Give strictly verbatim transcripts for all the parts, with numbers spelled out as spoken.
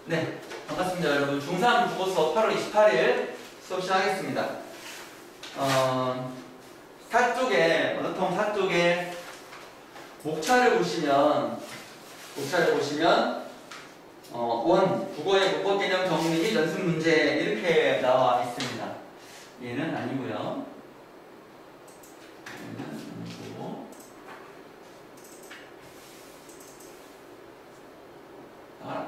네, 반갑습니다 여러분. 중삼 국어 수업 팔월 이십팔일 수업 시작하겠습니다. 어, 사 쪽에, 언어통 사 쪽에 목차를 보시면 목차를 보시면 어, 원, 국어의 문법 개념 정리 및 연습 문제 이렇게 나와 있습니다. 얘는 아니고요. 얘는 아니고 아.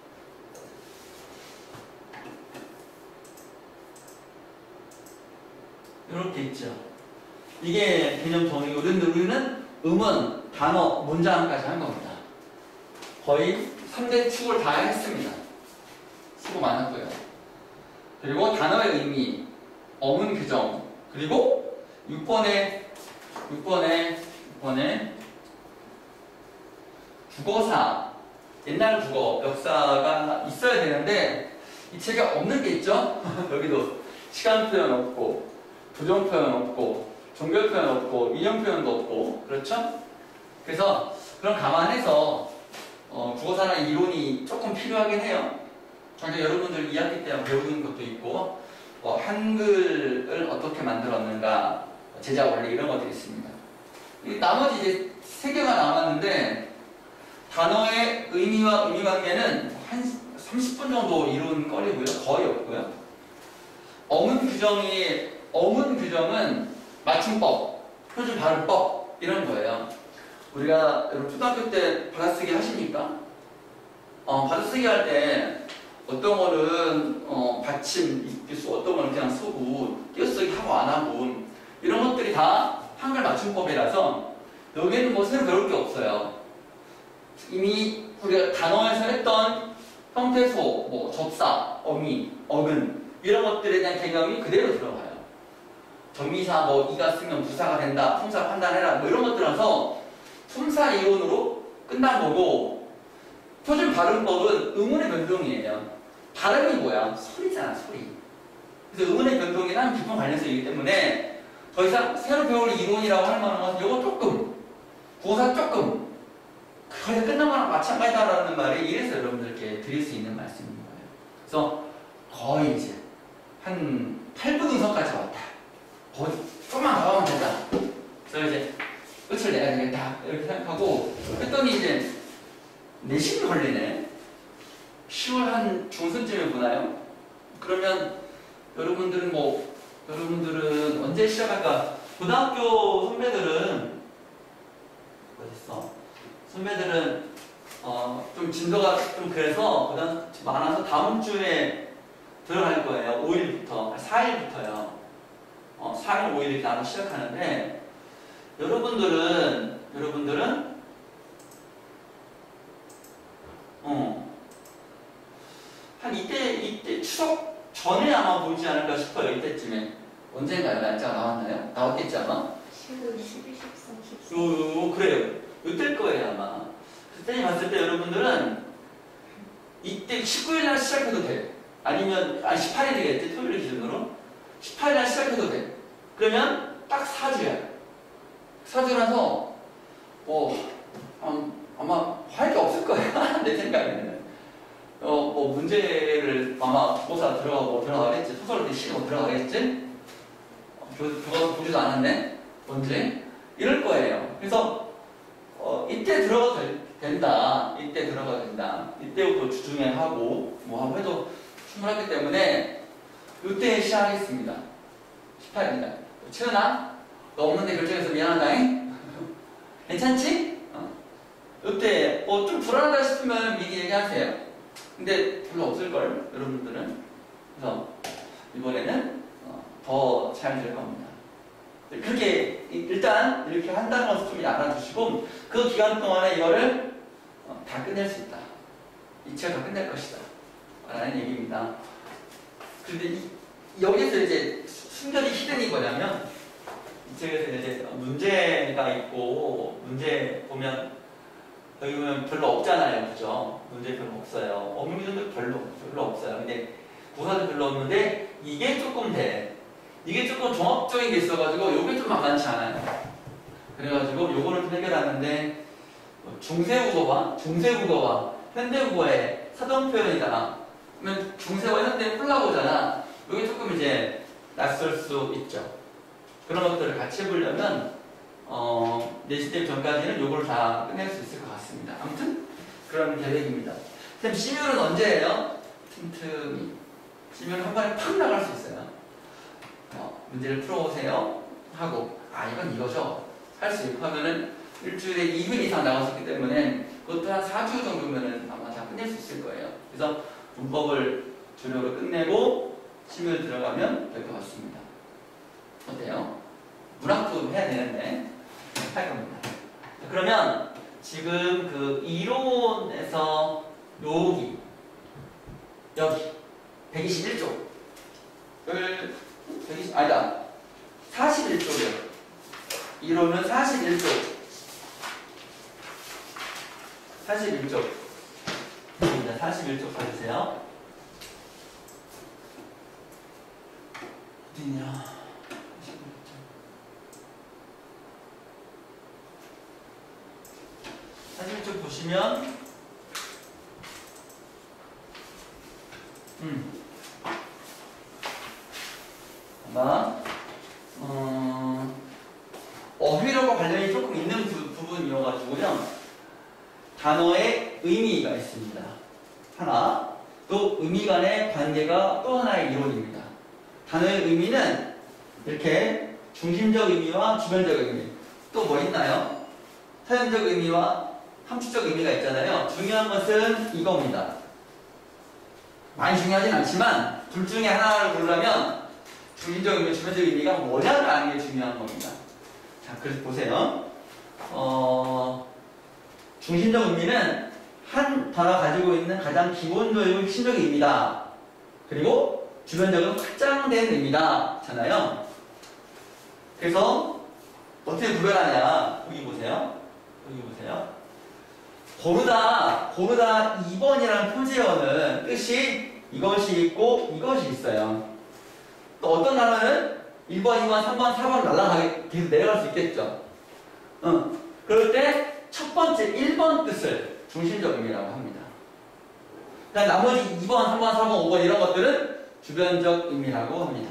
이렇게 있죠. 이게 개념 정리고, 우리는 음원, 단어, 문장까지 한 겁니다. 거의 삼 대 축을 다 했습니다. 수고 많았고요. 그리고 단어의 의미, 어문 규정, 그리고 육 번에 육 번에 육 번에 국어사, 옛날 국어, 역사가 있어야 되는데 이 책에 없는 게 있죠? 여기도 시간 표현 없고, 부정 표현 없고, 종결 표현 없고, 인형 표현도 없고, 그렇죠? 그래서 그런 감안해서 어, 국어사나 이론이 조금 필요하긴 해요. 당장 여러분들 이 학기 때 배우는 것도 있고, 뭐 한글을 어떻게 만들었는가, 제작 원리 이런 것들이 있습니다. 나머지 이제 세 개가 남았는데, 단어의 의미와 의미관계는 한 삼십 분 정도 이론 거리고요. 거의 없고요. 어문 규정이, 어문 규정은 맞춤법, 표준 발음법 이런 거예요. 우리가 여러분 초등학교 때 받아쓰기 하십니까? 어, 받아쓰기 할 때 어떤 거는 어, 받침, 입기수, 어떤 거는 그냥 쓰고 띄어쓰기 하고 안 하고 이런 것들이 다 한글 맞춤법이라서 여기에는 뭐 새로 배울 게 없어요. 이미 우리가 단어에서 했던 형태소, 뭐 접사, 어미, 어근 이런 것들에 대한 개념이 그대로 들어가요. 전미사, 뭐 이가 쓰면 부사가 된다, 품사 판단해라, 뭐 이런 것들이라서 품사 이론으로 끝난 거고, 표준 발음법은 의문의 변동이에요. 발음이 뭐야? 소리잖아, 소리. 그래서 의문의 변동이란 기본 관련성이기 때문에 더 이상 새로 배울 이론이라고 할 만한 것은 이거 조금, 국어사 조금, 거의 끝난 거랑 마찬가지다라는 말이 이래서 여러분들께 드릴 수 있는 말씀인 거예요. 그래서 거의 이제 한 팔 분 응선까지 왔다. 거의 조금만 더 하면 된다. 그래서 이제 끝을 내야 되겠다 이렇게 생각하고 했더니 이제 내신이 걸리네. 시월 한 중순쯤에 보나요? 그러면 여러분들은 뭐 여러분들은 언제 시작할까? 고등학교 선배들은 어딨어? 선배들은 어, 좀 진도가 좀 그래서 고등학교 많아서 다음 주에 들어갈 거예요. 오일부터 사일부터요. 어, 사일, 오일 이렇게 나눠 시작하는데 여러분들은 여러분들은 어, 한 이때 이때 추석 전에 아마 보지 않을까 싶어요. 이때쯤에 언젠가요? 날짜가 나왔나요? 나왔겠지 아마? 십오, 십이, 십삼, 십사. 요, 요 그래요. 이때일 거예요 아마. 그때 봤을 때 여러분들은 이때 십구일 날 시작해도 돼. 아니면 아니 십팔일이겠지 토요일 기준으로 십팔일 날 시작해도 돼. 그러면 딱 사 주야. 사 주라서 뭐 음, 아마 할 게 없을 거야. 내 생각에는. 어, 뭐 문제를 아마 국어사 들어가고 들어가겠지. 소설 시험 들어가겠지. 어, 그거 보지도 않았네. 언제? 이럴 거예요. 그래서 어, 이때 들어가도 되, 된다. 이때 들어가도 된다. 이때부터 주중에 하고 뭐 하고 해도 충분하기 때문에 이때 시작하겠습니다. 십팔일입니다. 채은아, 너 없는데 결정해서 미안하다잉? 괜찮지? 어. 이때 뭐 좀 불안하다 싶으면 미리 얘기하세요. 근데 별로 없을걸, 여러분들은. 그래서 이번에는 어, 더 잘 될 겁니다. 그렇게 일단 이렇게 한다는 것을 좀 알아두시고 그 기간 동안에 이거를 어, 다 끝낼 수 있다. 이 책을 다 끝낼 것이다. 라는 얘기입니다. 그런데 이, 여기서 이제 순전히 히든이 뭐냐면 이 책에서 이제 문제가 있고 문제 보면 여기 보면 별로 없잖아요. 그죠? 문제 별로 없어요. 어문 규정도 별로, 별로 없어요. 근데 구사도 별로 없는데 이게 조금 돼. 이게 조금 종합적인 게 있어가지고 이게 좀 만만치 않아요. 그래가지고 요거를 좀 해결하는데 중세국어와 중세국어와 현대국어의 사전 표현이다. 그러면 중세와 현대에 콜라보잖아. 이게 조금 이제 낯설 수 있죠. 그런 것들을 같이 해보려면 어, 내신 대비 전까지는 요걸 다 끝낼 수 있을 것 같습니다. 아무튼 그런 계획입니다. 선생님 시뮬은 언제예요? 틈틈이. 시뮬은 한 번에 팍 나갈 수 있어요. 어, 문제를 풀어오세요 하고 아 이건 이거죠. 할 수 있고 하면은 일주일에 이 회 이상 나갔었기 때문에 그것도 한 사 주 정도면은 아마 다 끝낼 수 있을 거예요. 그래서 문법을 주력으로 끝내고 시뮬 들어가면 될 것 같습니다. 어때요? 문학도 해야 되는데 할 겁니다. 그러면 지금 그 이론에서 여기 여기 백이십일 쪽을 백이십 아니다 사십일 쪽이요. 이론은 사십일 쪽 사십일 쪽입니다. 사십일 쪽 봐주세요. 어디냐? 사십일 쪽 보시면 음 아마 어, 어휘력과 관련이 조금 있는 부, 부분이어가지고요. 단어의 의미가 있습니다. 하나. 또 의미 간의 관계가 또 하나의 이론입니다. 단어의 의미는 이렇게 중심적 의미와 주변적 의미. 또 뭐 있나요? 사용적 의미와 함축적 의미가 있잖아요. 중요한 것은 이겁니다. 많이 중요하진 않지만 둘 중에 하나를 고르려면 중심적 의미, 주변적 의미가 뭐냐를 아는 게 중요한 겁니다. 자, 그래서 보세요. 어, 중심적 의미는 한 단어 가지고 있는 가장 기본적이고 핵심적인 의미다. 그리고 주변적은 확장된 의미다. 잖아요. 그래서 어떻게 구별하냐. 여기 보세요. 여기 보세요. 고르다, 고르다 이 번이라는 표제어는 뜻이 이것이 있고 이것이 있어요. 또 어떤 단어는 일 번, 이 번, 삼 번, 사 번 날아가게 계속 내려갈 수 있겠죠. 응. 그럴 때 첫 번째 일 번 뜻을 중심적 의미라고 합니다. 그다음 나머지 이 번, 삼 번, 사 번, 오 번 이런 것들은 주변적 의미라고 합니다.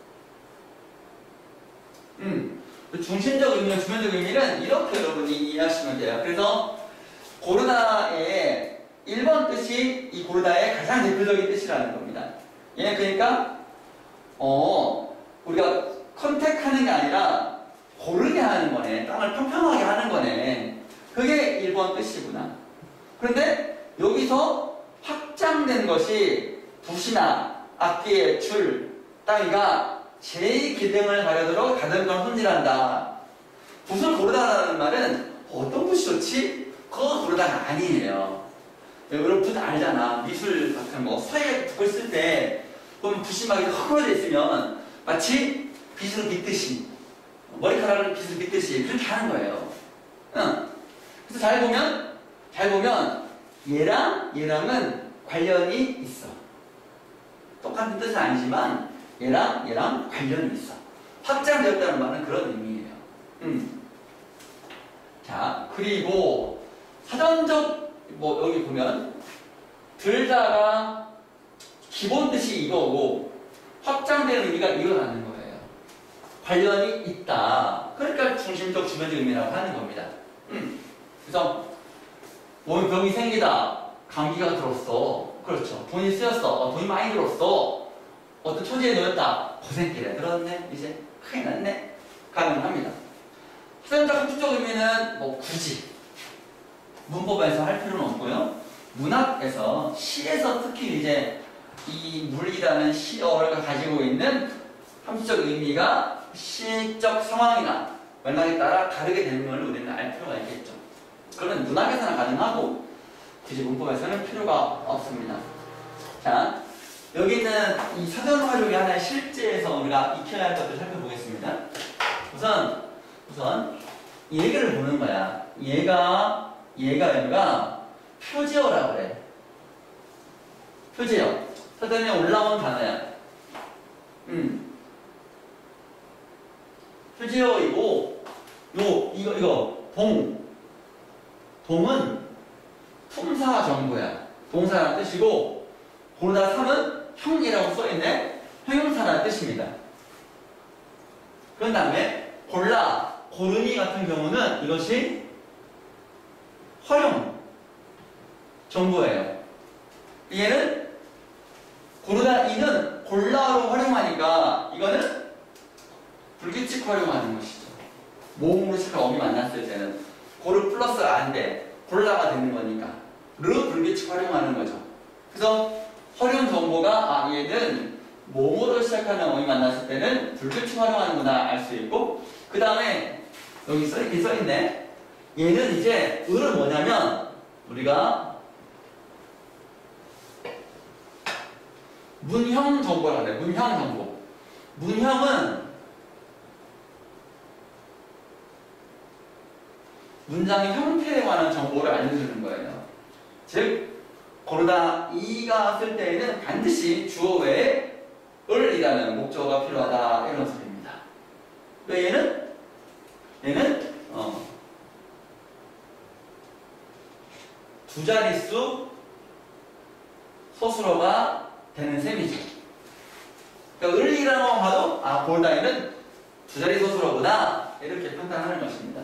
음. 중심적 의미와 주변적 의미는 이렇게 여러분이 이해하시면 돼요. 그래서 고르다의 일 번 뜻이 이 고르다의 가장 대표적인 뜻이라는 겁니다. 예, 그러니까 어, 우리가 컨택하는 게 아니라 고르게 하는 거네. 땅을 평평하게 하는 거네. 그게 일 번 뜻이구나. 그런데 여기서 확장된 것이 붓이나 악기의 줄, 따위가 제의 기능을 가려도록 다듬건 손질한다. 붓을 고르다라는 말은 어떤 붓이 좋지? 그거 고르다가 아니에요. 여러분 붓 알잖아. 미술 같은 거. 서예 붓을 쓸 때 보면 붓이 막 헐어져 있으면 마치 빗으로 빗듯이 머리카락을 빗으로 빗듯이 그렇게 하는 거예요. 응. 그래서 잘 보면 잘 보면 얘랑 얘랑은 관련이 있어. 똑같은 뜻은 아니지만 얘랑 얘랑 관련이 있어. 확장되었다는 말은 그런 의미예요. 음. 자, 그리고 사전적 뭐 여기 보면 들다가 기본 뜻이 이거고 확장되는 의미가 일어나는 거예요. 관련이 있다. 그러니까 중심적 주변적 의미라고 하는 겁니다. 음. 그래서 몸에 병이 생기다. 감기가 들었어. 그렇죠. 돈이 쓰였어. 어, 돈이 많이 들었어. 어떤 초지에 놓였다. 고생길에 들었네. 이제 큰일 났네. 가능합니다. 사전적 함축적 의미는 뭐 굳이 문법에서 할 필요는 없고요. 문학에서 시에서 특히 이제 이 물이라는 시어가 가지고 있는 함축적 의미가 시적 상황이나 맥락에 따라 다르게 되는 걸 우리는 알 필요가 있겠죠. 그러면 문학에서는 가능하고 굳이 문법에서는 필요가 없습니다. 자, 여기 있는 이 사전 활용이 하나의 실제에서 우리가 익혀야 할 것들을 살펴보겠습니다. 우선 우선 얘를 보는 거야. 얘가 얘가 얘가 표제어라고 그래. 표제어. 사전에 올라온 단어야. 음. 표제어이고 요 이거 이거 동 동은 품사 정보야. 동사라는 뜻이고 고르다 삼은 형이라고 써있네. 형용사라는 뜻입니다. 그런 다음에 골라, 고르니 같은 경우는 이것이 활용 정보예요. 얘는 고르다 이는 골라로 활용하니까 이거는 불규칙 활용하는 것이죠. 모음으로 시작한 어미 만났을 때는 고르 플러스 안돼 골라가 되는 거니까 르 불규칙 활용하는 거죠. 그래서 활용 정보가 아 얘는 모음으로 시작하는 어미 만났을 때는 불규칙 활용하는구나 알 수 있고, 그 다음에 여기 써있긴 써있네. 얘는 이제 을은 뭐냐면 우리가 문형 정보라고 해요. 문형 정보. 문형은 문장의 형태에 관한 정보를 알려주는 거예요. 즉 고르다 이가 쓸 때에는 반드시 주어 외에 을이라는 목적어가 필요하다 이런 소리입니다. 왜 얘는 얘는 어, 두 자릿수 소수로가 되는 셈이죠. 그러니까 을이라고 봐도 아 고르다에는 두 자리 소수로구나 이렇게 판단하는 것입니다.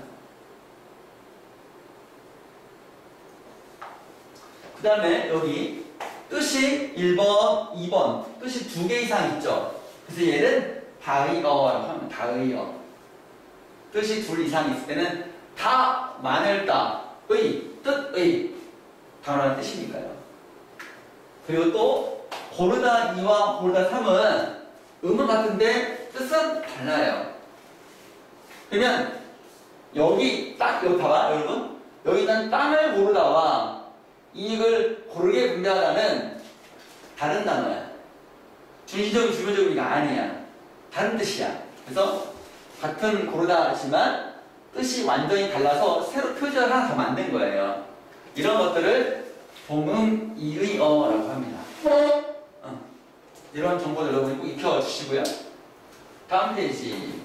그 다음에 여기 뜻이 일 번, 이 번 뜻이 두 개 이상 있죠. 그래서 얘는 다의어라고 하면 다의어. 뜻이 둘 이상 있을 때는 다, 많을다, 의, 뜻의 단어라는 뜻이니까요. 그리고 또 고르다 이와 고르다 삼은 음은 같은데 뜻은 달라요. 그러면 여기 딱 여기 봐봐 여러분. 여기는 땅을 고르다와 이익을 고르게 분배하다는 다른 단어야. 중시적인 주변적인가 아니야. 다른 뜻이야. 그래서 같은 고르다지만 뜻이 완전히 달라서 새로 표준을 하나 더 만든 거예요. 이런 것들을 동음이의어라고 합니다. 어. 이런 정보를 여러분이 꼭 익혀주시고요. 다음 페이지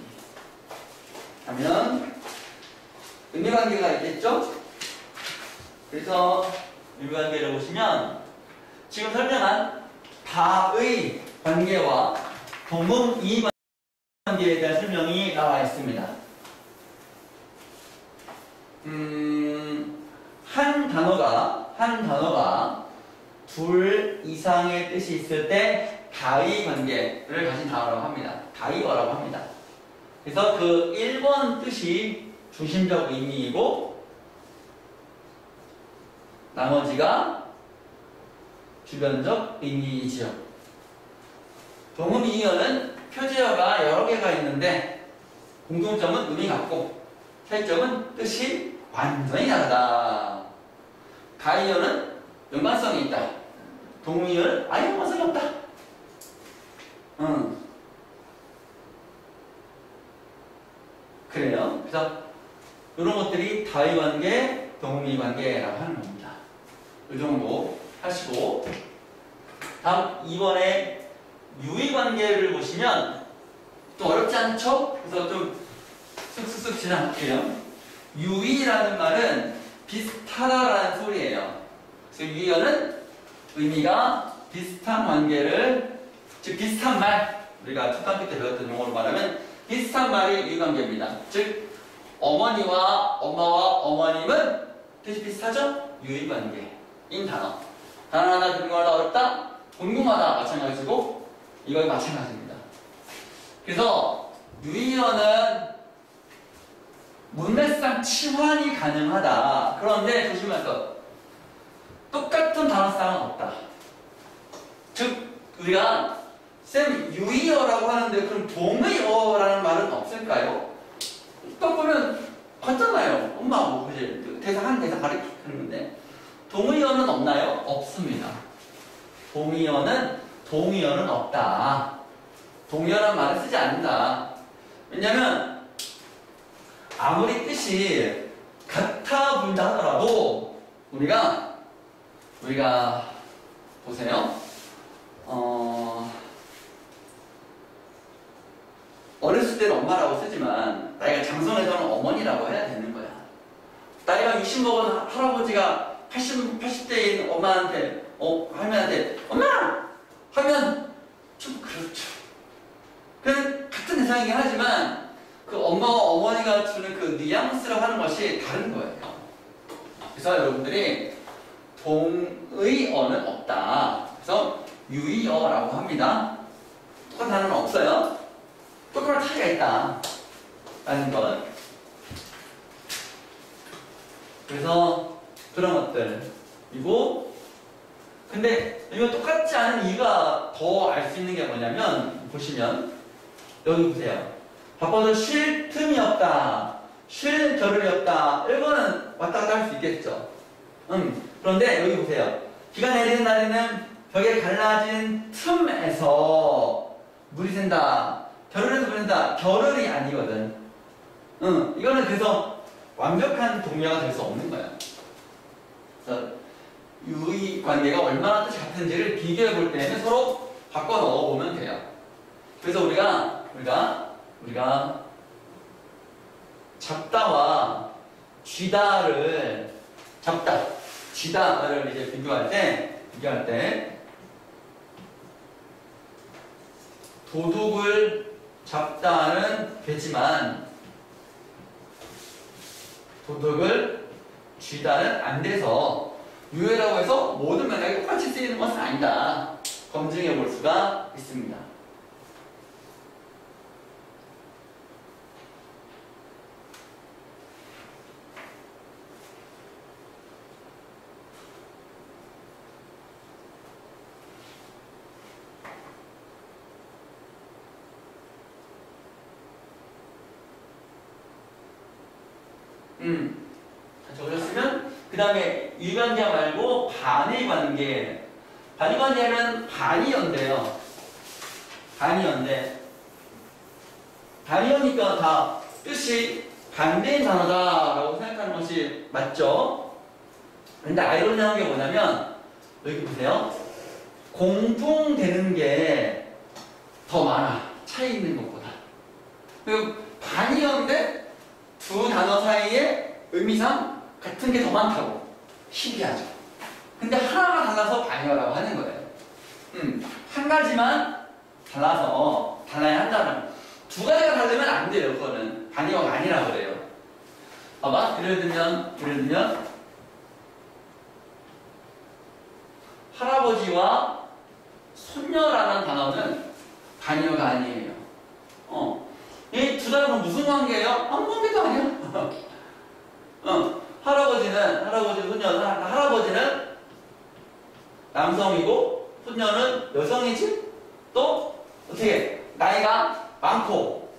하면 의미관계가 있겠죠? 그래서 의미관계를 보시면 지금 설명한 다의 관계와 동음이 관계에 대한 설명이 나와 있습니다. 음, 한 단어가 한 단어가 둘 이상의 뜻이 있을 때 다의 관계를 가진 단어라고 합니다. 다의어라고 합니다. 그래서 그 일 번 뜻이 중심적 의미이고 나머지가 주변적 의미이지요. 동음이의어는 표제어가 여러 개가 있는데 공통점은 의미 같고 차이점은 뜻이 완전히 다르다. 다의어는 연관성이 있다. 동음이의어는 아예 연관성이 없다. 음. 그래요. 그래서 이런 것들이 다의 관계, 동음이 관계라고 하는 겁니다. 이 정도 하시고 다음 이번에 유의 관계를 보시면 또 어렵지 않죠? 그래서 좀 쓱쓱쓱 지나갈게요. 유의라는 말은 비슷하다라는 소리예요. 그래서 유의어는 의미가 비슷한 관계를, 즉 비슷한 말, 우리가 초등학교 때 배웠던 용어로 말하면 비슷한 말이 유의 관계입니다. 즉 어머니와 엄마와 어머님은 뜻이 비슷하죠? 유의 관계인 단어. 단어 하나 들어가다 어렵다? 궁금하다 마찬가지고 이거 마찬가지입니다. 그래서 유의어는 문맥상 치환이 가능하다. 그런데 조심하세요. 똑같은 단어쌍은 없다. 즉 우리가 쌤 유의어라고 하는데 그럼 동의어라는 말은 없을까요? 딱 보면 같잖아요. 엄마하고 그지? 대사 한 대사 가르치는 건데 동의어는 없나요? 없습니다. 동의어는 동의어는 없다. 동의어라는 말을 쓰지 않는다. 왜냐면 아무리 뜻이 같아 보인다 하더라도 우리가 우리가 보세요. 어, 어렸을 때는 엄마라고 쓰지만 나이가 장성해서는 어머니라고 해야 되는 거야. 나이가 육십 먹은 할아버지가 팔십, 팔십 대인 엄마한테 어, 할머니한테 엄마! 하면 좀 그렇죠. 그 같은 대상이긴 하지만 그 엄마와 어머니가 주는 그 뉘앙스로 하는 것이 다른 거예요. 그래서 여러분들이 동의어는 없다. 그래서 유의어라고 합니다. 똑같은 단어는 없어요. 조금만 차이가 있다. 라는 것. 그래서 그런 것들이고, 근데 이거 똑같지 않은 이유가 더 알 수 있는 게 뭐냐면, 보시면 여기 보세요. 바빠도 쉴 틈이 없다, 쉴 겨를이 없다. 이거는 왔다 갔다 할 수 있겠죠. 음, 그런데 여기 보세요. 비가 내리는 날에는 벽에 갈라진 틈에서 물이 샌다. 겨를에서 물이 샌다. 겨를이 아니거든. 음, 이거는 그래서 완벽한 동의어가 될 수 없는 거야. 그래서 유의 관계가 얼마나 뜻이 같은지를 비교해 볼 때는 서로 바꿔 넣어 보면 돼요. 그래서 우리가 우리가 우리가 잡다와 쥐다를 잡다, 쥐다를 이제 비교할 때 비교할 때 도둑을 잡다는 되지만 도둑을 쥐다는 안 돼서 유해라고 해서 모든 맥락이 똑같이 쓰이는 것은 아니다. 검증해 볼 수가 있습니다. 음, 적으셨으면 그 다음에 유관계 말고 반의관계. 반의관계는 반의어인데요. 반의어인데 반의어니까 다 뜻이 반대인 단어다라고 생각하는 것이 맞죠? 근데 아이러니한 게 뭐냐면 여기 보세요. 공통되는 게 더 많아. 차이 있는 것보다. 그리고 반의어인데 두 단어 사이에 의미상 같은 게 더 많다고. 신기하죠. 근데 하나가 달라서 반의어라고 하는 거예요. 음, 한 가지만 달라서 달라야 한다는. 두 가지가 다르면 안 돼요. 그거는 반의어가 아니라 그래요. 봐봐. 예를 들면 예를 들면 할아버지와 손녀라는 단어는 반의어가 아니에요. 어. 이 두 단어는 무슨 관계예요? 아무 관계도 아니야. 어. 할아버지는, 할아버지, 손녀, 할아버지는 남성이고, 손녀는 여성이지? 또, 어떻게, 나이가 많고,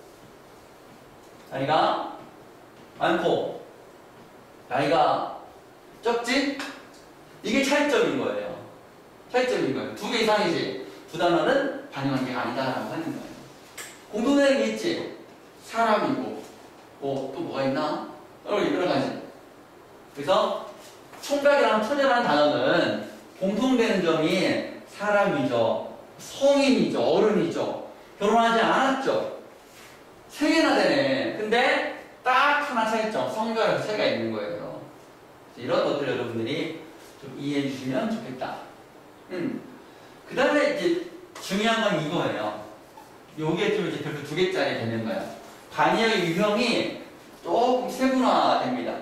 나이가 많고, 나이가 적지? 이게 차이점인 거예요. 차이점인 거예요. 두 개 이상이지. 두 단어는 반의관계가 아니다라고 하는 거예요. 공통되는 게 있지. 사람이고, 뭐, 또 뭐가 있나? 여러, 여러 가지. 그래서 총각이랑 처녀라는 단어는 공통되는 점이 사람이죠, 성인이죠, 어른이죠. 결혼하지 않았죠. 세 개나 되네. 근데 딱 하나 차이점, 성별에서 차이가 있는 거예요. 이런 것들 여러분들이 좀 이해해 주시면 좋겠다. 음. 그 다음에 이제 중요한 건 이거예요. 요게 좀 이제 별표 두 개짜리 되는 거예요. 반의어의 유형이 조금 세분화됩니다.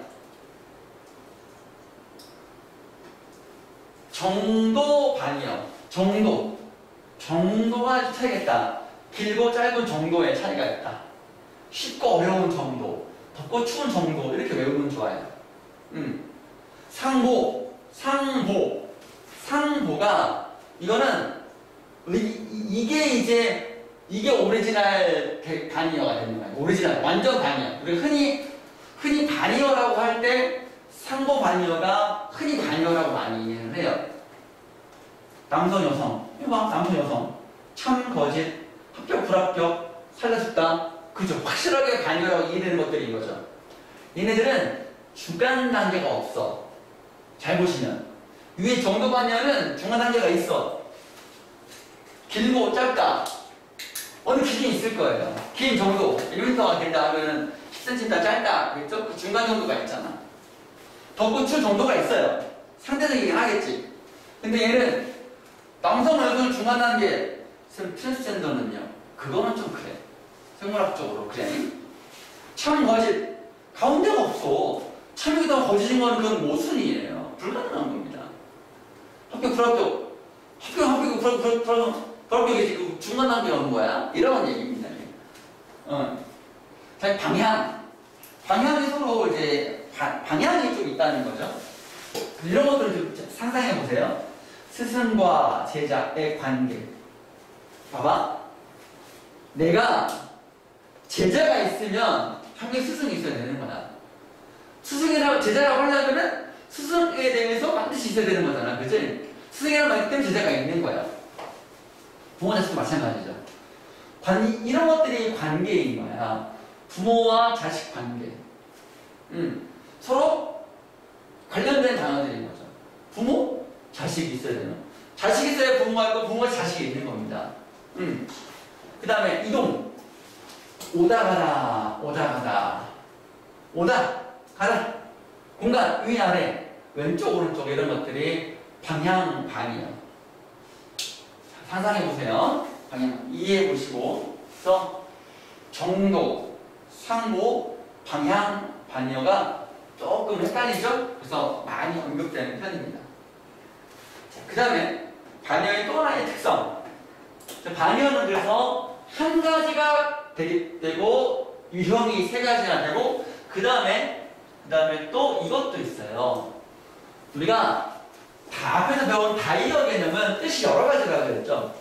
정도 반의어, 정도. 정도가 차이가 있다. 길고 짧은 정도의 차이가 있다. 쉽고 어려운 정도, 덥고 추운 정도, 이렇게 외우면 좋아요. 음. 상보, 상보. 상보가, 이거는, 이, 이게 이제, 이게 오리지널 반의어가 되는 거예요. 오리지널, 완전 반의어. 우리가 흔히, 흔히 반의어라고 할 때, 상보 반의어가 흔히 반의어라고 많이 이해를 해요. 남성, 여성. 해봐, 남성, 여성. 참, 거짓, 합격, 불합격, 살려줬다. 그죠? 확실하게 반의어라고 이해되는 것들인 거죠. 얘네들은 주간 단계가 없어. 잘 보시면. 위에 정도 반의어는 중간 단계가 있어. 길고 짧다. 어느 기준이 있을 거예요. 긴 정도. 일 미터가 길다 하면 십 센티미터 짧다. 그렇죠? 그 중간 정도가 있잖아. 덥고 추운 정도가 있어요. 상대적이긴 하겠지. 근데 얘는 남성, 여성 중간 단계, 트랜스젠더는요. 그거는 좀 그래. 생물학적으로 그래. 참 거짓. 가운데가 없어. 참이기도 거짓인 건 그건 모순이에요. 불가능한 겁니다. 합격, 불합격. 합격, 합격, 불합격, 불합격, 불합격이지. 그 중간 단계가 오는 거야. 이런 얘기입니다. 어. 자, 방향. 방향이 서로 이제 바, 방향이 좀 있다는 거죠. 이런 것들을 좀 상상해 보세요. 스승과 제자의 관계. 봐봐. 내가 제자가 있으면 당연히 스승이 있어야 되는 거야. 스승이라고 제자라고 하려면은 스승에 대해서 반드시 있어야 되는 거잖아. 그치? 스승이라고 말기 때문에 제자가 있는 거야. 부모 자식도 마찬가지죠. 관, 이런 것들이 관계인 거야. 부모와 자식 관계. 음, 서로 관련된 단어들인 거죠. 부모, 자식이 있어야 되는. 자식이 있어야 부모가 있고 부모가 자식이 있는 겁니다. 음. 그 다음에 이동. 오다 가다, 오다 가다. 오다, 가다. 공간, 위, 아래, 왼쪽, 오른쪽 이런 것들이 방향, 반이요. 상상해 보세요. 방향 이해해 보시고. 그래서 정도, 상보, 방향, 반여가 조금 헷갈리죠? 그래서 많이 언급되는 편입니다. 그 다음에 반여의 또 하나의 특성. 반여는 그래서 한 가지가 되고 유형이 세 가지나 되고 그 다음에 그 다음에 또 이것도 있어요. 우리가 다 앞에서 배운 다이어 개념은 뜻이 여러 가지라고 했죠.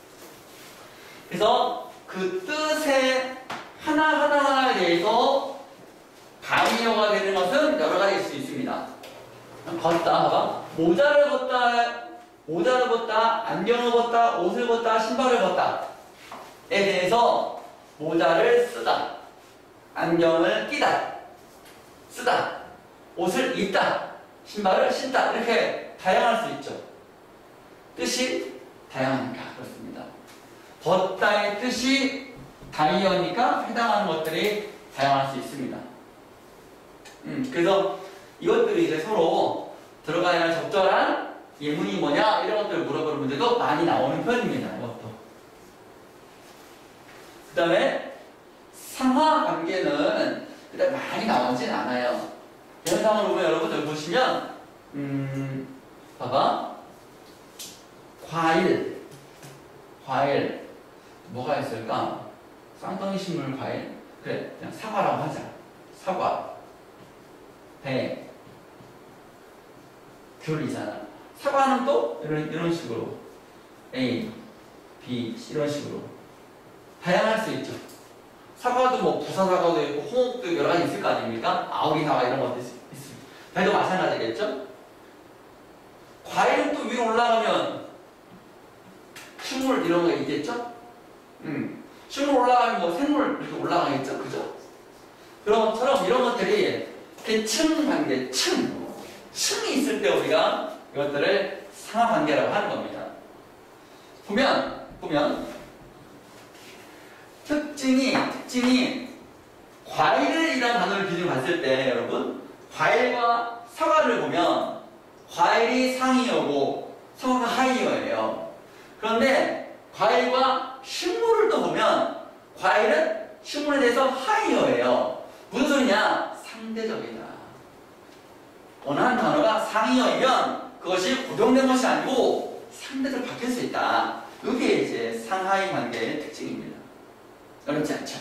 그래서 그 뜻의 하나하나에 대해서 반여가 되는 것은 여러 가지일 수 있습니다. 걷다, 봐봐. 모자를 걷다, 모자를 걷다, 안경을 걷다, 옷을 걷다, 신발을 걷다에 대해서 모자를 쓰다, 안경을 끼다, 쓰다, 옷을 입다, 신발을 신다 이렇게 다양할 수 있죠. 뜻이 다양하니까 그렇습니다. 걷다의 뜻이 다이어니까 해당하는 것들이 다양할 수 있습니다. 음, 그래서 이것들이 이제 서로 들어가야 할 적절한 예문이 뭐냐 이런 것들을 물어보는 문제도 많이 나오는 편입니다. 이것도. 그 다음에 상하 관계는 그다음 많이 나오진 않아요. 대상을 보면 여러분들 보시면 음, 봐봐. 과일, 과일 뭐가 있을까? 쌍둥이 식물 과일. 그래, 그냥 사과라고 하자. 사과. 배, 귤이잖아. 사과는 또 이런, 이런 식으로 A, B 이런 식으로 다양할 수 있죠. 사과도 뭐 부산 사과도 있고 홍옥도 여러 가지 있을 거 아닙니까? 아오리 사과 이런 것도 있습니다. 배도 마찬가지겠죠. 과일은 또 위로 올라가면 식물 이런 거 있겠죠. 음, 식물 올라가면 뭐 생물 이렇게 올라가겠죠, 그죠? 그런 것처럼 이런 것들이 층 관계, 층, 층이 있을 때 우리가 이것들을 상하 관계라고 하는 겁니다. 보면, 보면, 특징이, 특징이, 과일을 이라는 단어를 기준으로 봤을 때, 여러분, 과일과 사과를 보면, 과일이 상이어고, 사과가 하이어예요. 그런데, 과일과 식물을 또 보면, 과일은 식물에 대해서 하이어예요. 무슨 소리냐? 상대적이다. 원하는 단어가 상이어이면 그것이 고정된 것이 아니고 상대적으로 바뀔 수 있다. 이게 이제 상하이 관계의 특징입니다. 어렵지 않죠?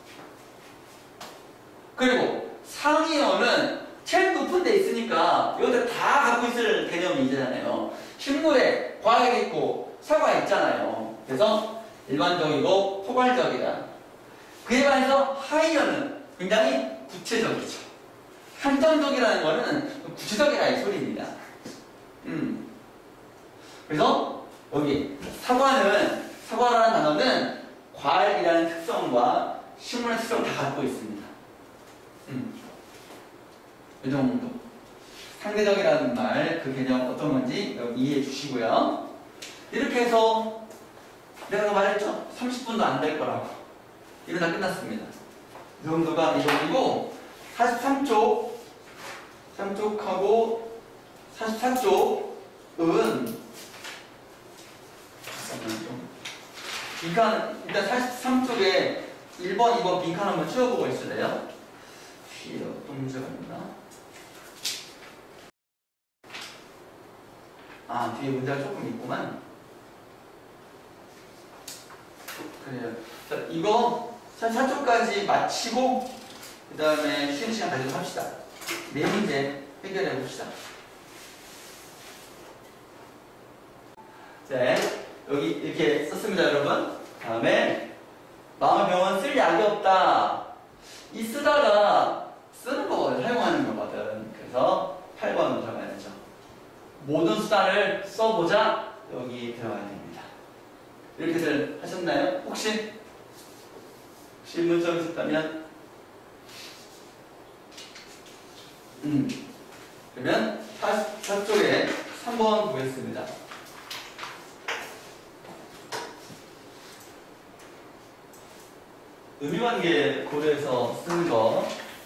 그리고 상이어는 제일 높은 데 있으니까 이것들 다 갖고 있을 개념이잖아요. 식물에 과일 있고 사과 있잖아요. 그래서 일반적이고 포괄적이다. 그에 반해서 하이어는 굉장히 구체적이죠. 한정적이라는 거는 구체적이라는 소리입니다. 음. 그래서 여기 사과는 사과라는 단어는 과일이라는 특성과 식물의 특성을 다 갖고 있습니다. 음. 이 정도. 상대적이라는 말, 그 개념 어떤 건지 여기 이해해 주시고요. 이렇게 해서 내가 말했죠? 삼십 분도 안 될 거라고. 이거 다 끝났습니다. 이 정도가 이 정도고 사십삼 쪽, 삼 쪽하고 사십사 쪽은 빈칸 일단 사십삼 쪽에 일 번, 이 번 빈칸 한번 채워보고 있을래요? 뒤에 어떤 문제가 있나? 아, 뒤에 문제가 조금 있구만. 그래요. 자, 이거 사십사 쪽까지 마치고 그 다음에 쉬는 시간 가지고 합시다. 네 문제 해결해 봅시다. 네, 여기 이렇게 썼습니다, 여러분. 다음에 마음의 병은 쓸 약이 없다. 이 쓰다가 쓰는 거거든, 사용하는 거거든. 그래서 팔 번 들어가야죠. 모든 수단을 써보자. 여기 들어가야 됩니다. 이렇게들 하셨나요? 혹시? 혹시 문점 있었다면? 음. 그러면 사십사 쪽에 삼 번 보겠습니다. 의미관계 고려해서 쓰는 거.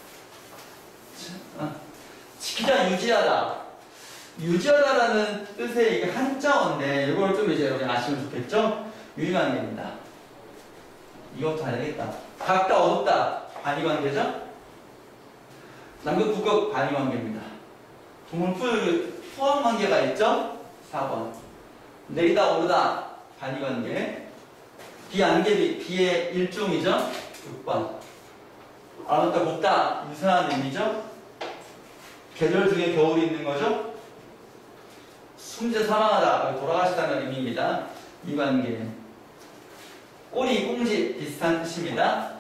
지키다, 유지하다. 유지하다라는 뜻의 이게 한자어인데 이걸 좀 이제 여러분이 아시면 좋겠죠? 유의관계입니다. 이것도 알야 되겠다. 밝다, 어둡다. 반의관계죠? 남극, 북극 반의관계입니다. 동물풀 포함관계가 있죠? 사 번. 내리다, 오르다. 반의관계. 비안개비, 비의 일종이죠? 육 번. 아름답다, 곱다. 유사한 의미죠? 계절 중에 겨울이 있는 거죠? 숨져 사망하다, 돌아가시다는 의미입니다. 이 관계. 꼬리, 꽁지 비슷한 뜻입니다.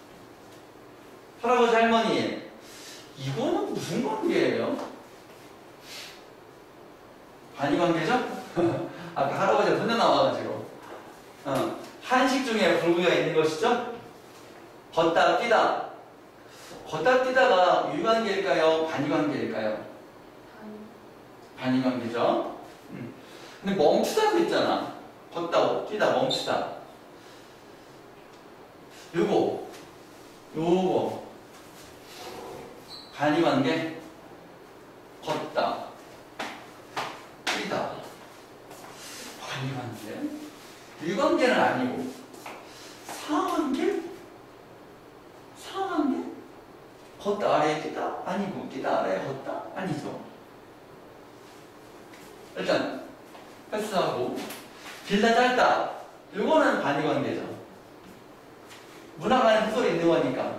할아버지, 할머니. 이거는 무슨 관계예요? 반의 관계죠? 아까 할아버지가 손녀 나와가지고. 어. 한식 중에 불구가 있는 것이죠? 걷다, 뛰다. 걷다, 뛰다가 유의관계일까요? 반의관계일까요? 반의관계죠? 음. 근데 멈추다도 있잖아. 걷다, 뛰다, 멈추다. 요거, 요거. 반의관계. 걷다, 뛰다. 반의관계. 유관계는 아니고 상관계? 상관계? 걷다 아래에 뛰다? 아니고 뛰다 아래에 걷다? 아니죠. 일단 패스하고 길다 짧다 이거는 반의관계죠. 문학 안에 소설이 있는 거니까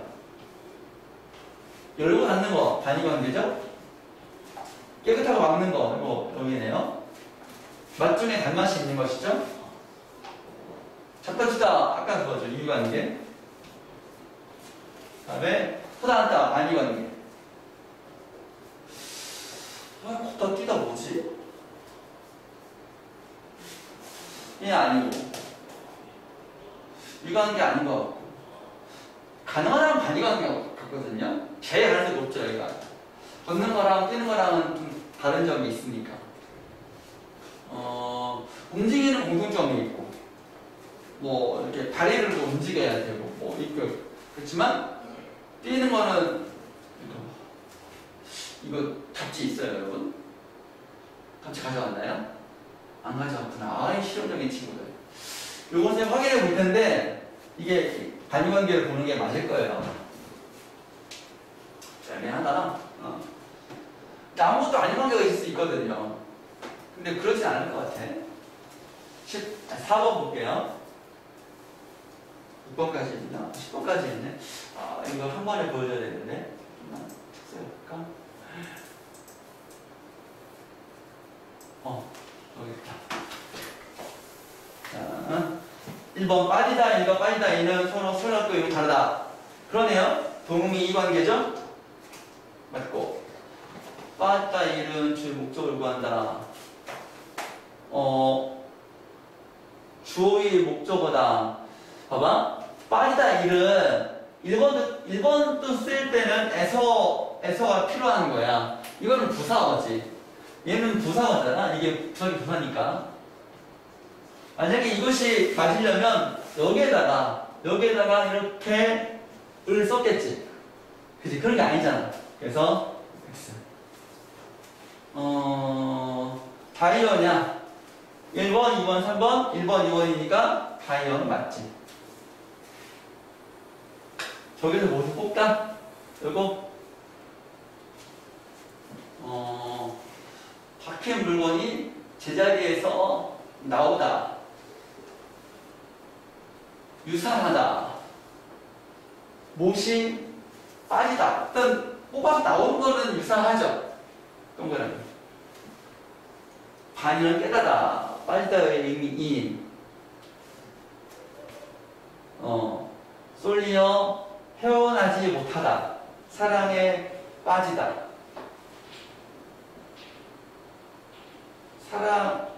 열고 닫는 거 반의관계죠. 깨끗하고 막는 거 이거 여기네요. 맛 중에 단맛이 있는 것이죠. 잡다 주다 아까 그거죠. 유의관계. 다음에 서다 앉다 반의관계. 아, 걷다 뛰다 뭐지? 얘 아니고 유의관계 아닌 것 같고 가능하다면 반의관계 같거든요. 제일 가능성이 높죠. 여기가 걷는 거랑 뛰는 거랑은 좀 다른 점이 있으니까 어, 움직이는 공통점이 있고 뭐 이렇게 다리를 뭐 움직여야 되고 뭐 있고 그렇지만 뛰는 거는 이거, 이거 잡지 있어요, 여러분? 잡지 가져왔나요? 안 가져왔구나. 아이 실용적인 친구들. 요건 좀 확인해 볼 텐데 이게 반의관계를 보는 게 맞을 거예요. 애매하다. 어. 아무것도 아닌 관계가 있을 수 있거든요. 근데 그렇진 않을 것 같아. 사 번 볼게요. 육 번까지 있나? 십 번까지 있네. 아, 이거 한 번에 보여줘야 되는데. 잠깐만, 쓸까? 어, 여기 있다. 자, 일 번 빠지다, 일과 빠지다, 이는 서로 설명도 이거 다르다. 그러네요. 동음이 이 관계죠? 맞고. 빠졌다, 일은 주의 목적을 구한다. 어, 주어의 목적어다. 봐봐. 빠지다 일은 일 번, 일 번 뜻 쓸 때는 에서, 에서가 필요한 거야. 이거는 부사어지. 얘는 부사어잖아. 이게 부사기 부사니까. 만약에 이것이 맞으려면 여기에다가, 여기에다가 이렇게 을 썼겠지. 그치? 그런 게 아니잖아. 그래서, X. 어, 다이어냐? 일 번, 이 번, 삼 번, 일 번, 이 번이니까 다이어는 맞지. 저기서 뭐를 뽑다? 이거 어, 박힌 물건이 제자리에서 나오다. 유산하다. 못이 빠지다. 일단 뽑아서 나오는 거는 유산하죠. 동그라미. 반이는 깨닫다. 빠지다의 의미인 어, 솔리어 헤어나지 못하다. 사랑에 빠지다. 사랑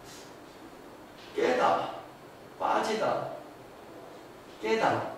깨다. 빠지다. 깨다.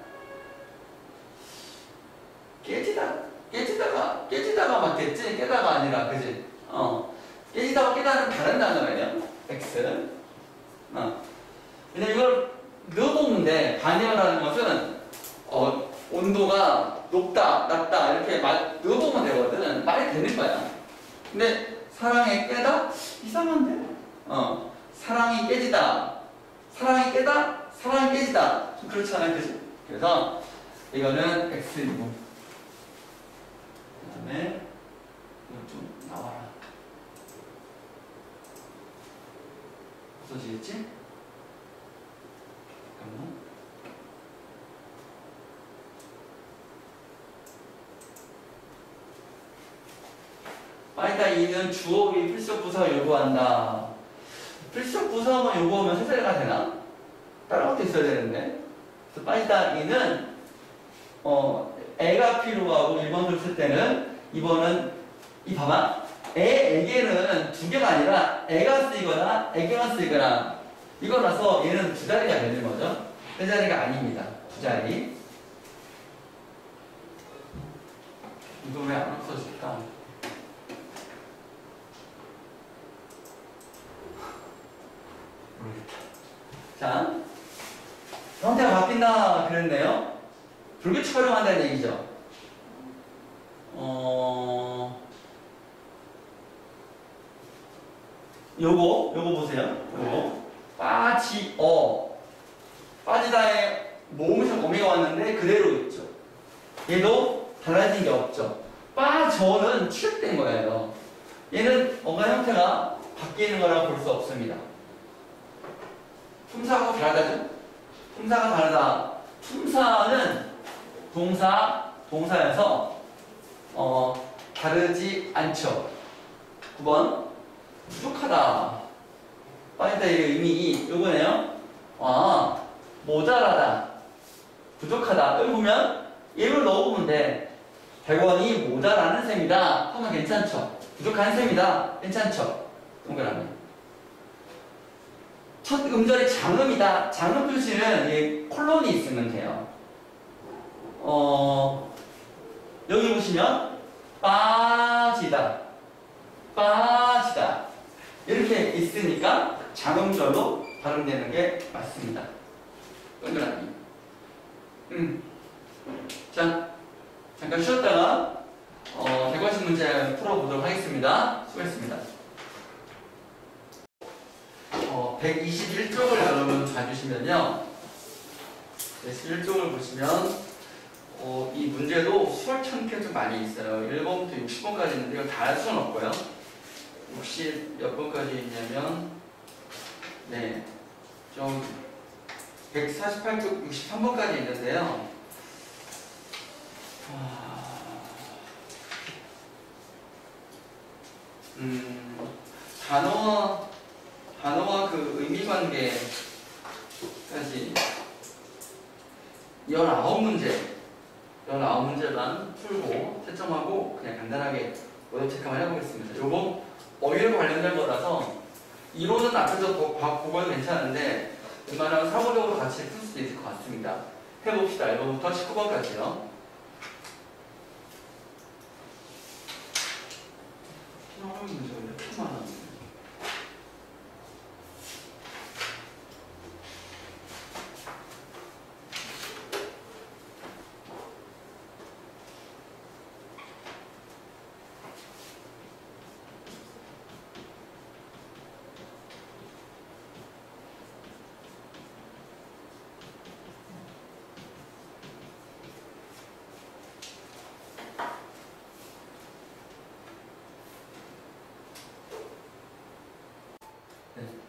깨지다. 깨지다가 깨지다가 맞겠지? 깨다가 아니라 그지? 어. 깨지다가 깨다는 다른 단어예요. X. 어. 근데 이걸 넣어보는데 반열하는 것은 어, 온도가 높다, 낮다 이렇게 말, 넣어보면 되거든. 말이 되는 거야. 근데 사랑에 깨다? 이상한데? 어. 사랑이 깨지다. 사랑이 깨다? 사랑이 깨지다. 좀 그렇잖아요. 그지? 그래서 이거는 X이고. 그 다음에 이거 좀 나와라. 없어지겠지? 잠깐만. 빠이다 이는 주어의 필수 부사를 요구한다. 필수 부사만 요구하면 세세가 되나? 다른 것도 있어야 되는데. 그래서 빠이다 이는 어, 애가 필요하고 일 번을 쓸 때는 이 번은 이 봐봐. 애, 애게는 두 개가 아니라 애가 쓰이거나 애게가 쓰이거나 이거라서 얘는 두 자리가 되는 거죠. 세 자리가 아닙니다. 두 자리. 이거 왜 안 없어질까? 모르겠다. 자, 형태가 바뀐다 그랬네요. 불규칙 활용한다는 얘기죠. 어, 요거, 요거 보세요. 요거. 빠지어. 빠지다에 모음에서 어미가 왔는데 그대로 있죠. 얘도 달라진 게 없죠. 빠져는 취득된 거예요. 얘는 뭔가 형태가 바뀌는 거라고 볼 수 없습니다. 품사하고 다르다죠? 품사가 다르다. 품사는 동사, 동사여서 어, 다르지 않죠. 구 번 부족하다. 빠지다의 의미 요거네요. 아, 모자라다. 부족하다. 여기 보면 얘를 넣어보면 돼. 백 원이 모자라는 셈이다 하면 괜찮죠. 부족한 셈이다. 괜찮죠. 동그라미. 첫 음절이 장음이다. 장음 표시는 이 콜론이 있으면 돼요. 어, 여기 보시면 빠지다. 빠지다. 이렇게 있으니까 장음절로 발음되는 게 맞습니다. 동그라미. 음. 자, 잠깐 쉬었다가 어, 객관식 문제 풀어보도록 하겠습니다. 수고했습니다. 어, 백이십일 쪽을 여러분 봐주시면요. 백이십일 쪽을 보시면 어, 이 문제도 수월천 개 좀 많이 있어요. 일 번부터 육십 번까지 있는데 이걸 다 할 수는 없고요. 육십 몇 번까지 있냐면 네, 좀 백사십팔 쪽 육십삼 번까지 있는데요. 음, 단어와 단어와 그 의미 관계까지 열아홉 문제 열아홉 문제만 풀고 채점하고 그냥 간단하게 오답 체크만 해보겠습니다. 요거 어휘와 관련된 거라서 이론은 앞에서 보고는 괜찮은데 웬만하면 사고적으로 같이 풀 수도 있을 것 같습니다. 해봅시다. 일 번부터 십구 번까지요. 필요한 문제가 이렇게 많았네.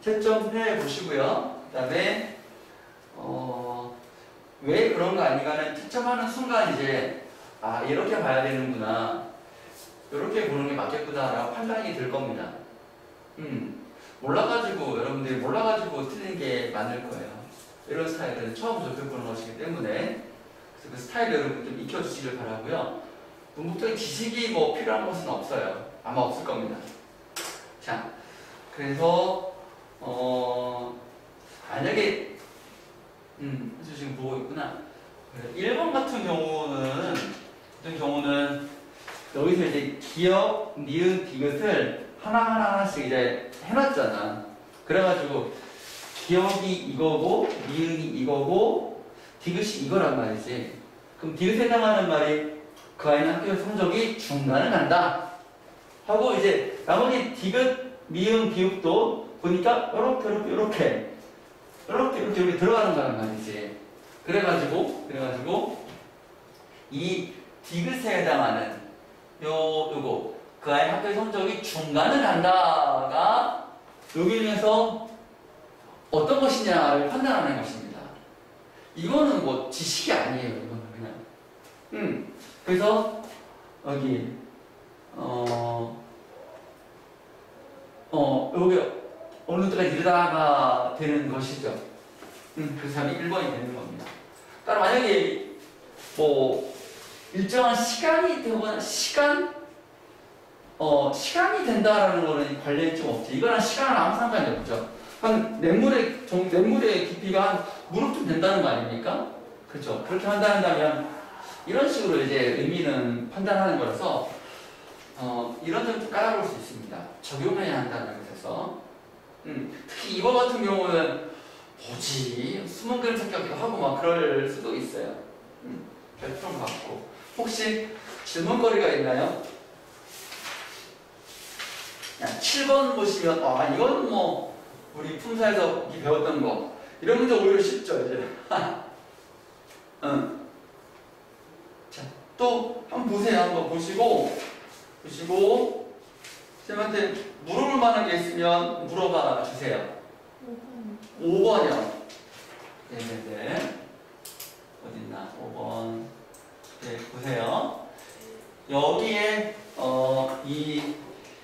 채점해 보시고요. 그 다음에 어, 왜 그런 거 아닌가는 채점하는 순간 이제 아 이렇게 봐야 되는구나, 이렇게 보는 게 맞겠구나라고 판단이 들 겁니다. 음, 몰라가지고 여러분들이 몰라가지고 틀린 게 많을 거예요. 이런 스타일은 처음 접해보는 것이기 때문에 그래서 그 스타일을 여러분 좀 익혀주시길 바라고요. 문법적인 지식이 뭐 필요한 것은 없어요. 아마 없을 겁니다. 자, 그래서 어 만약에 음, 그래서 지금 보고 있구나. 일 번 같은 경우는 같은 경우는 여기서 이제 기억, 니은, 디귿을 하나하나 하나씩 이제 해놨잖아. 그래가지고 기억이 이거고 니은이 이거고 디귿이 이거란 말이지. 그럼 디귿에 해당하는 말이 그 아이는 학교 성적이 중간을 간다 하고, 이제 나머지 디귿, 미음, 비읍도 보니까 요렇게 요렇게 요렇게 요렇게 이렇게 이렇게 들어가는 거란 말이지. 그래가지고 그래가지고 이 디귿에 해당하는 요 요거 그 아이 학교 성적이 중간을 간다가 여기 중에서 어떤 것이냐를 판단하는 것입니다. 이거는 뭐 지식이 아니에요. 이거는 그냥. 음. 그래서 여기 어, 어 여기 어느 때까지 이르다가 되는 것이죠. 음. 그래서 답이 일 번이 되는 겁니다. 따라 만약에 뭐 일정한 시간이 되거나 시간 어 시간이 된다라는 거는 관련이 좀 없지. 이거랑 시간은 아무 상관이 없죠. 한 냇물의 정, 냇물의 깊이가 한 무릎쯤 된다는 거 아닙니까? 그렇죠. 그렇게 판단한다면 이런 식으로 이제 의미는 판단하는 거라서 어, 이런 점도 깔아볼 수 있습니다. 적용해야 한다는 것에서. 음, 특히 이거 같은 경우는 뭐지? 숨은 그림 찾기도 하고 막 그럴 수도 있어요. 음, 별점 받고. 혹시 질문거리가 있나요? 칠 번 보시면 아 이건 뭐 우리 품사에서 배웠던 거, 이런 문제 오히려 쉽죠 이제. 응. 자, 또 한번 보세요. 한번 보시고 보시고 쌤한테 물어볼 만한 게 있으면 물어봐 주세요. 오 번이요. 네네네. 어딨나? 오 번. 네, 보세요. 여기에 어, 이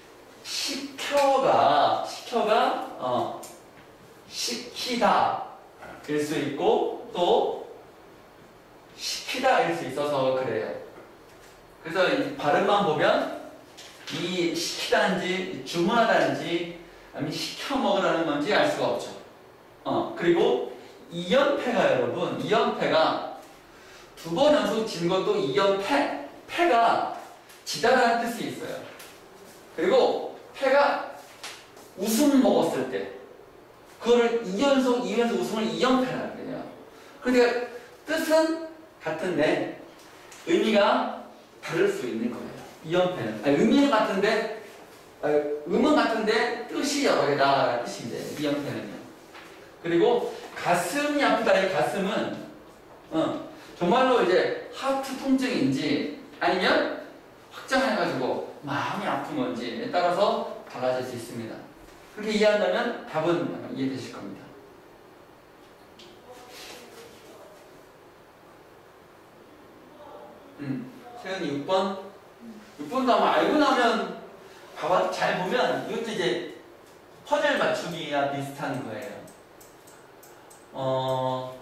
시켜가 시켜가 어, 시키다 일 수 있고 또 시키다 일 수 있어서 그래요. 그래서 이 발음만 보면 이 시키다는지 주문하다는지 아니면 시켜 먹으라는 건지 알 수가 없죠. 어, 그리고 이연패가 여러분, 이연패가 두 번 연속 진 것도 이연패, 패가 지다라는 뜻이 있어요. 그리고 패가 웃음 먹었을 때 그거를 이 연속, 이 연속 웃음을 이연패라는 거예요. 그러니까 뜻은 같은데 의미가 다를 수 있는 거예요. 이연패는 아니, 의미는 같은데 아니, 음은 같은데 뜻이 여러 개다라는 뜻인데 이연패는요. 그리고 가슴이 아프다. 이 가슴은 어, 정말로 이제 하트 통증인지 아니면 확장해가지고 마음이 아픈 건지에 따라서 달라질 수 있습니다. 그렇게 이해한다면 답은 이해되실 겁니다. 음, 세연이 육 번? 육 번도 아마 알고 나면 봐봐, 잘 보면 이것도 이제 퍼즐 맞추기와 비슷한 거예요. 어,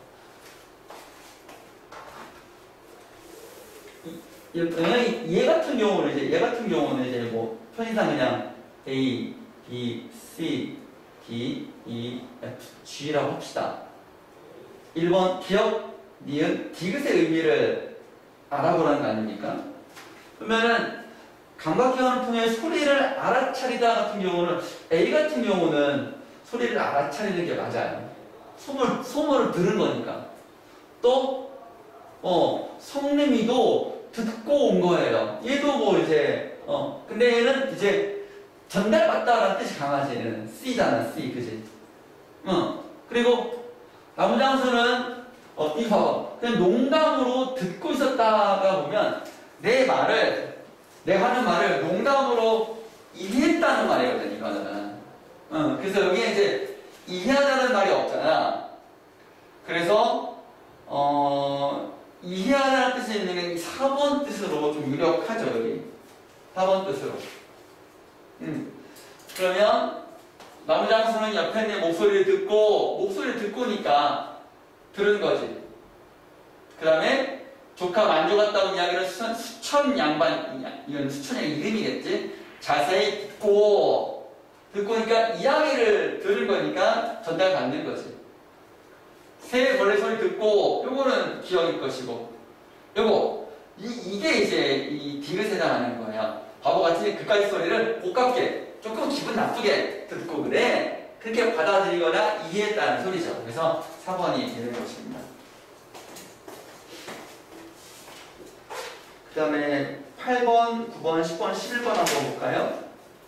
이, 얘 같은 경우는 이제 얘 같은 경우는 이제 뭐 편의상 그냥 A, B, C, D, E, F, G라고 합시다. 일 번 기억, 니은, 디귿의 의미를 알아보라는 거 아닙니까? 그러면은 감각기관을 통해 소리를 알아차리다 같은 경우는 A 같은 경우는 소리를 알아차리는 게 맞아요. 소문, 소문을 들은 거니까. 또 어, 성림이도 듣고 온 거예요. 얘도 뭐 이제 어 근데 얘는 이제 전달받다라는 뜻이 강하지. 얘는 C잖아, C, 그지? 어 그리고 나무장수는 어 이거 봐봐. 그냥 농담으로 듣고 있었다가 보면 내 말을 내가 하는 말을 농담으로 이해했다는 말이거든 이거는. 어 그래서 여기에 이제 이해하다는 말이 없잖아. 그래서 어, 이해하다는 뜻이 있는 게 사 번 뜻으로 좀 유력하죠. 여기 사 번 뜻으로. 음. 그러면 남장수는 옆에 있는 목소리를 듣고, 목소리를 듣고니까 들은 거지. 그 다음에 조카 만조 같다고 이야기를 수천, 수천 양반, 이건 수천의 이름이겠지. 자세히 듣고, 듣고니까 이야기를 들은 거니까 전달받는 거지. 새 벌레 소리 듣고, 요거는 기억일 것이고, 요거, 이, 이게 이제 이 디귿에 해당하는 거예요. 바보같이 그까지 소리를 고깝게, 조금 기분 나쁘게 듣고 그래. 그렇게 받아들이거나 이해했다는 소리죠. 그래서 사 번이 되는 것입니다. 그 다음에 팔 번, 구 번, 십 번, 십일 번 한번 볼까요?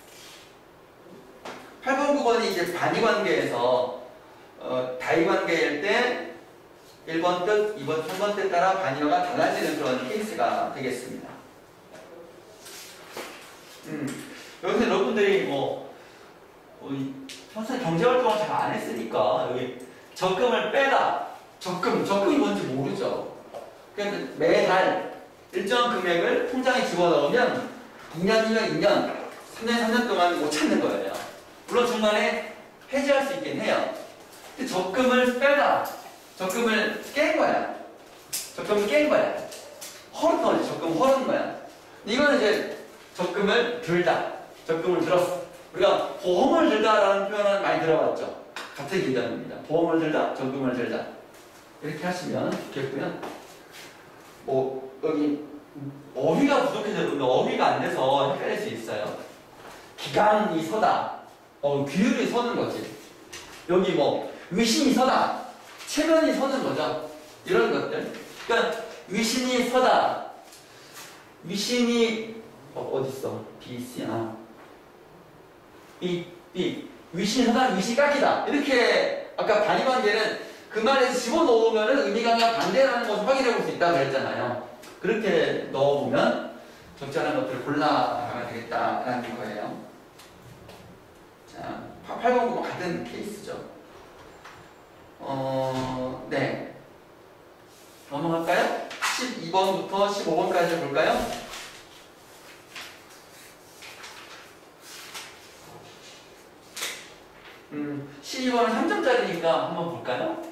팔 번, 구 번이 이제 단위관계에서 어, 다위관계일 때 일 번 뜻, 이 번, 삼 번 뜻 따라 단위어가 달라지는 그런 케이스가 되겠습니다. 음, 여기서 여러분들이 뭐, 어, 평소에 경제활동을 잘 안 했으니까 여기 적금을 빼다, 적금, 적금이 뭔지 모르죠. 그러니까 매달 일정 금액을 통장에 집어넣으면 이 년이면 이 년, 삼 년, 삼 년 동안 못 찾는 거예요. 물론 중간에 해지할 수 있긴 해요. 근데 적금을 빼다, 적금을 깬 거야. 적금을 깬 거야. 허른 거지, 적금 허른 거야. 이거는 이제 적금을 들다, 적금을 들었어. 우리가 보험을 들다라는 표현은 많이 들어봤죠. 같은 개념입니다. 보험을 들다, 적금을 들다. 이렇게 하시면 좋겠고요. 뭐 여기 어휘가 부족해서 어휘가 안 돼서 헷갈릴 수 있어요. 기강이 서다, 어, 규율이 서는 거지. 여기 뭐 위신이 서다, 체면이 서는 거죠. 이런 것들. 그러니까 위신이 서다, 위신이 어, 어딨어? B, C, 아. B, B. 위신이 서다, 위신이 깎이다. 이렇게 아까 단위관계는 그 말에서 집어넣으면 의미가 반대라는 것을 확인해 볼 수 있다고 그랬잖아요. 그렇게 넣어보면 적절한 것들을 골라가야 되겠다라는 거예요. 자, 팔 번, 구 번 같은 케이스죠. 어, 네. 넘어갈까요? 십이 번부터 십오 번까지 볼까요? 음, 십이 번은 삼 점짜리니까 한번 볼까요?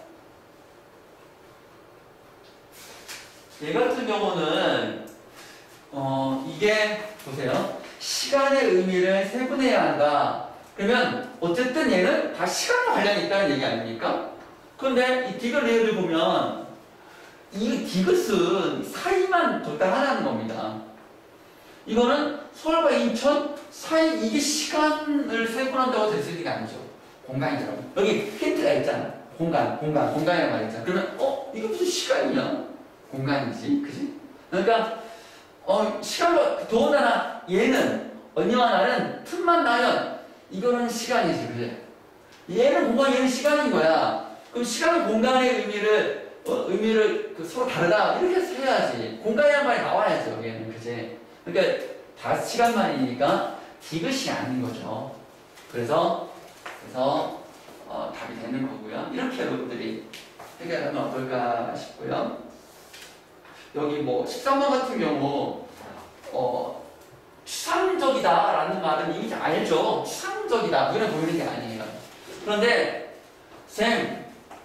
얘 같은 경우는 어, 이게 보세요. 시간의 의미를 세분해야 한다. 그러면 어쨌든 얘는 다 시간과 관련이 있다는 얘기 아닙니까? 그런데 이 디귿 예를 보면 이 디귿은 사이만 적당하다는 겁니다. 이거는 서울과 인천 사이, 이게 시간을 세분한다고 됐을 리가 아니죠. 공간이잖아. 여기 힌트가 있잖아. 공간, 공간, 공간이라는 말이 있잖아. 그러면 어? 이게 무슨 시간이냐? 공간이지, 그지? 그러니까 어, 시간과 더군다나 얘는 언니와 나는 틈만 나면 이거는 시간이지, 그래? 얘는 공간, 얘는 시간인 거야. 그럼 시간, 공간의 의미를 어, 의미를 그 서로 다르다 이렇게 해야지. 공간이라는 말이 나와야죠, 여기는, 그지? 그러니까 다 시간만이니까 디귿이 아닌 거죠. 그래서 그래서 어, 답이 되는 거고요. 이렇게 여러분들이 해결하면 어떨까 싶고요. 여기 뭐 십삼 번 같은 경우 어, 추상적이다라는 말은 이미 알죠. 추상적이다, 눈에 보이는 게 아니에요. 그런데 쌤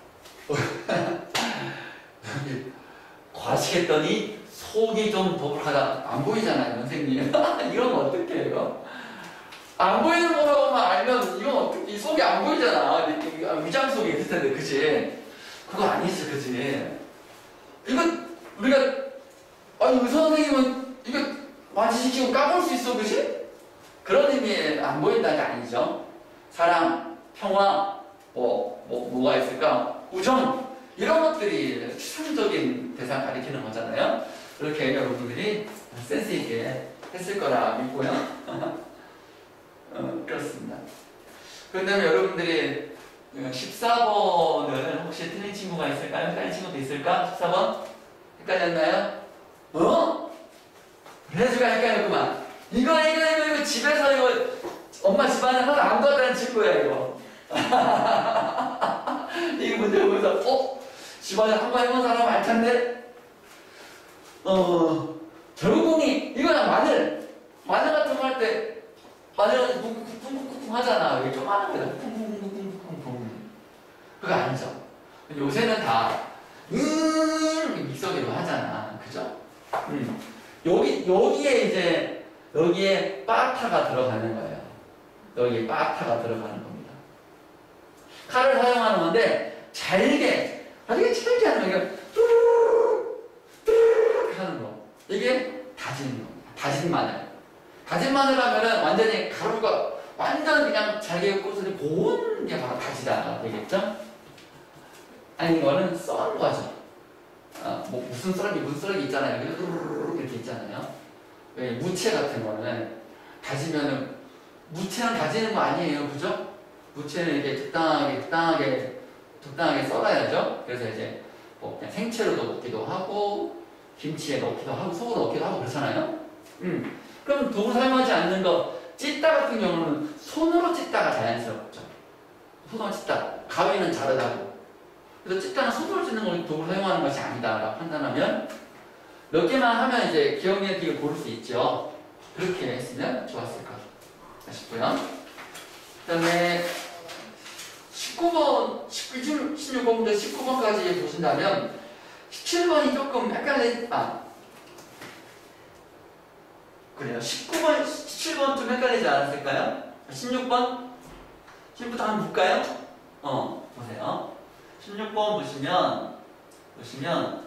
과시했더니 속이 좀 더부룩하다. 안 보이잖아요, 선생님. 이러면 어떻게 해요? 안 보이는 거라고 만 알면 이건 어떻게, 이 속이 안 보이잖아. 위장 속에 있을 텐데, 그치? 그거 아니지, 그치? 이건 우리가, 아니, 의사 선생님은 이거 완치시키고 까볼 수 있어, 그치? 그런 의미에 안 보인다는 게 아니죠. 사랑, 평화, 뭐, 뭐, 뭐가 있을까? 우정, 이런 것들이 추상적인 대상 가리키는 거잖아요. 그렇게 여러분들이 센스있게 했을 거라 믿고요. 어, 그렇습니다. 그런데 여러분들이 십사 번을 혹시 틀린 친구가 있을까요? 헷갈린 친구도 있을까? 십사 번? 헷갈렸나요? 어? 그래서가 헷갈렸구만. 이거, 이거, 이거, 이거 집에서 이거 엄마 집안에 하나도 안 봤다는 친구야, 이거. 이 문제를 보면서 어? 집안에 한번 해본 사람 알 텐데? 어, 결국이 이거야 마늘. 마늘 같은 거 할 때 마늘은 쿵쿵쿵쿵쿵 하잖아. 이게 조그마한 거다. 쿵쿵쿵쿵쿵쿵. 그거 아니죠. 요새는 다 음, 믹서기로 하잖아. 그죠? 음. 여기, 여기에 이제, 여기에 빠타가 들어가는 거예요. 여기에 빠타가 들어가는 겁니다. 칼을 사용하는 건데, 잘게, 나중에 잘게 하는 거예요. 뚜루룩, 뚜루룩 하는 거. 이게 다지는 겁니다. 다진 마늘. 다진 마늘 하면은 완전히 가루가 완전 그냥 잘게 꽂으니 고운 게 바로 다지다. 되겠죠? 아닌 거는 썬 거죠. 아, 뭐 무슨 썰기 무슨 썰기 있잖아요. 이렇게 있잖아요. 왜 무채 같은 거는 다지면은 무채는 다지는 거 아니에요, 그죠? 무채는 이렇게 적당하게 적당하게 적당하게 썰어야죠. 그래서 이제 뭐 그냥 생채로도 먹기도 하고 김치에 넣기도 하고 속으로 넣기도 하고 그렇잖아요. 음. 그럼 도구 사용하지 않는 거 찢다 같은 경우는 손으로 찢다가 자연스럽죠. 손으로 찢다. 가위는 자르다고. 그래서 찢다는 손으로 찢는 걸 도구를 사용하는 것이 아니다라고 판단하면 몇 개만 하면 이제 기억력을 고를 수 있죠. 그렇게 했으면 좋았을 것 싶고요. 그 다음에 십구 번, 십육 번부터 십구 번까지 보신다면 십칠 번이 조금 헷갈리, 아, 그래요. 십구 번, 십칠 번 좀 헷갈리지 않았을까요? 십육 번? 십육 번부터 한번 볼까요? 어, 보세요. 십육 번 보시면, 보시면,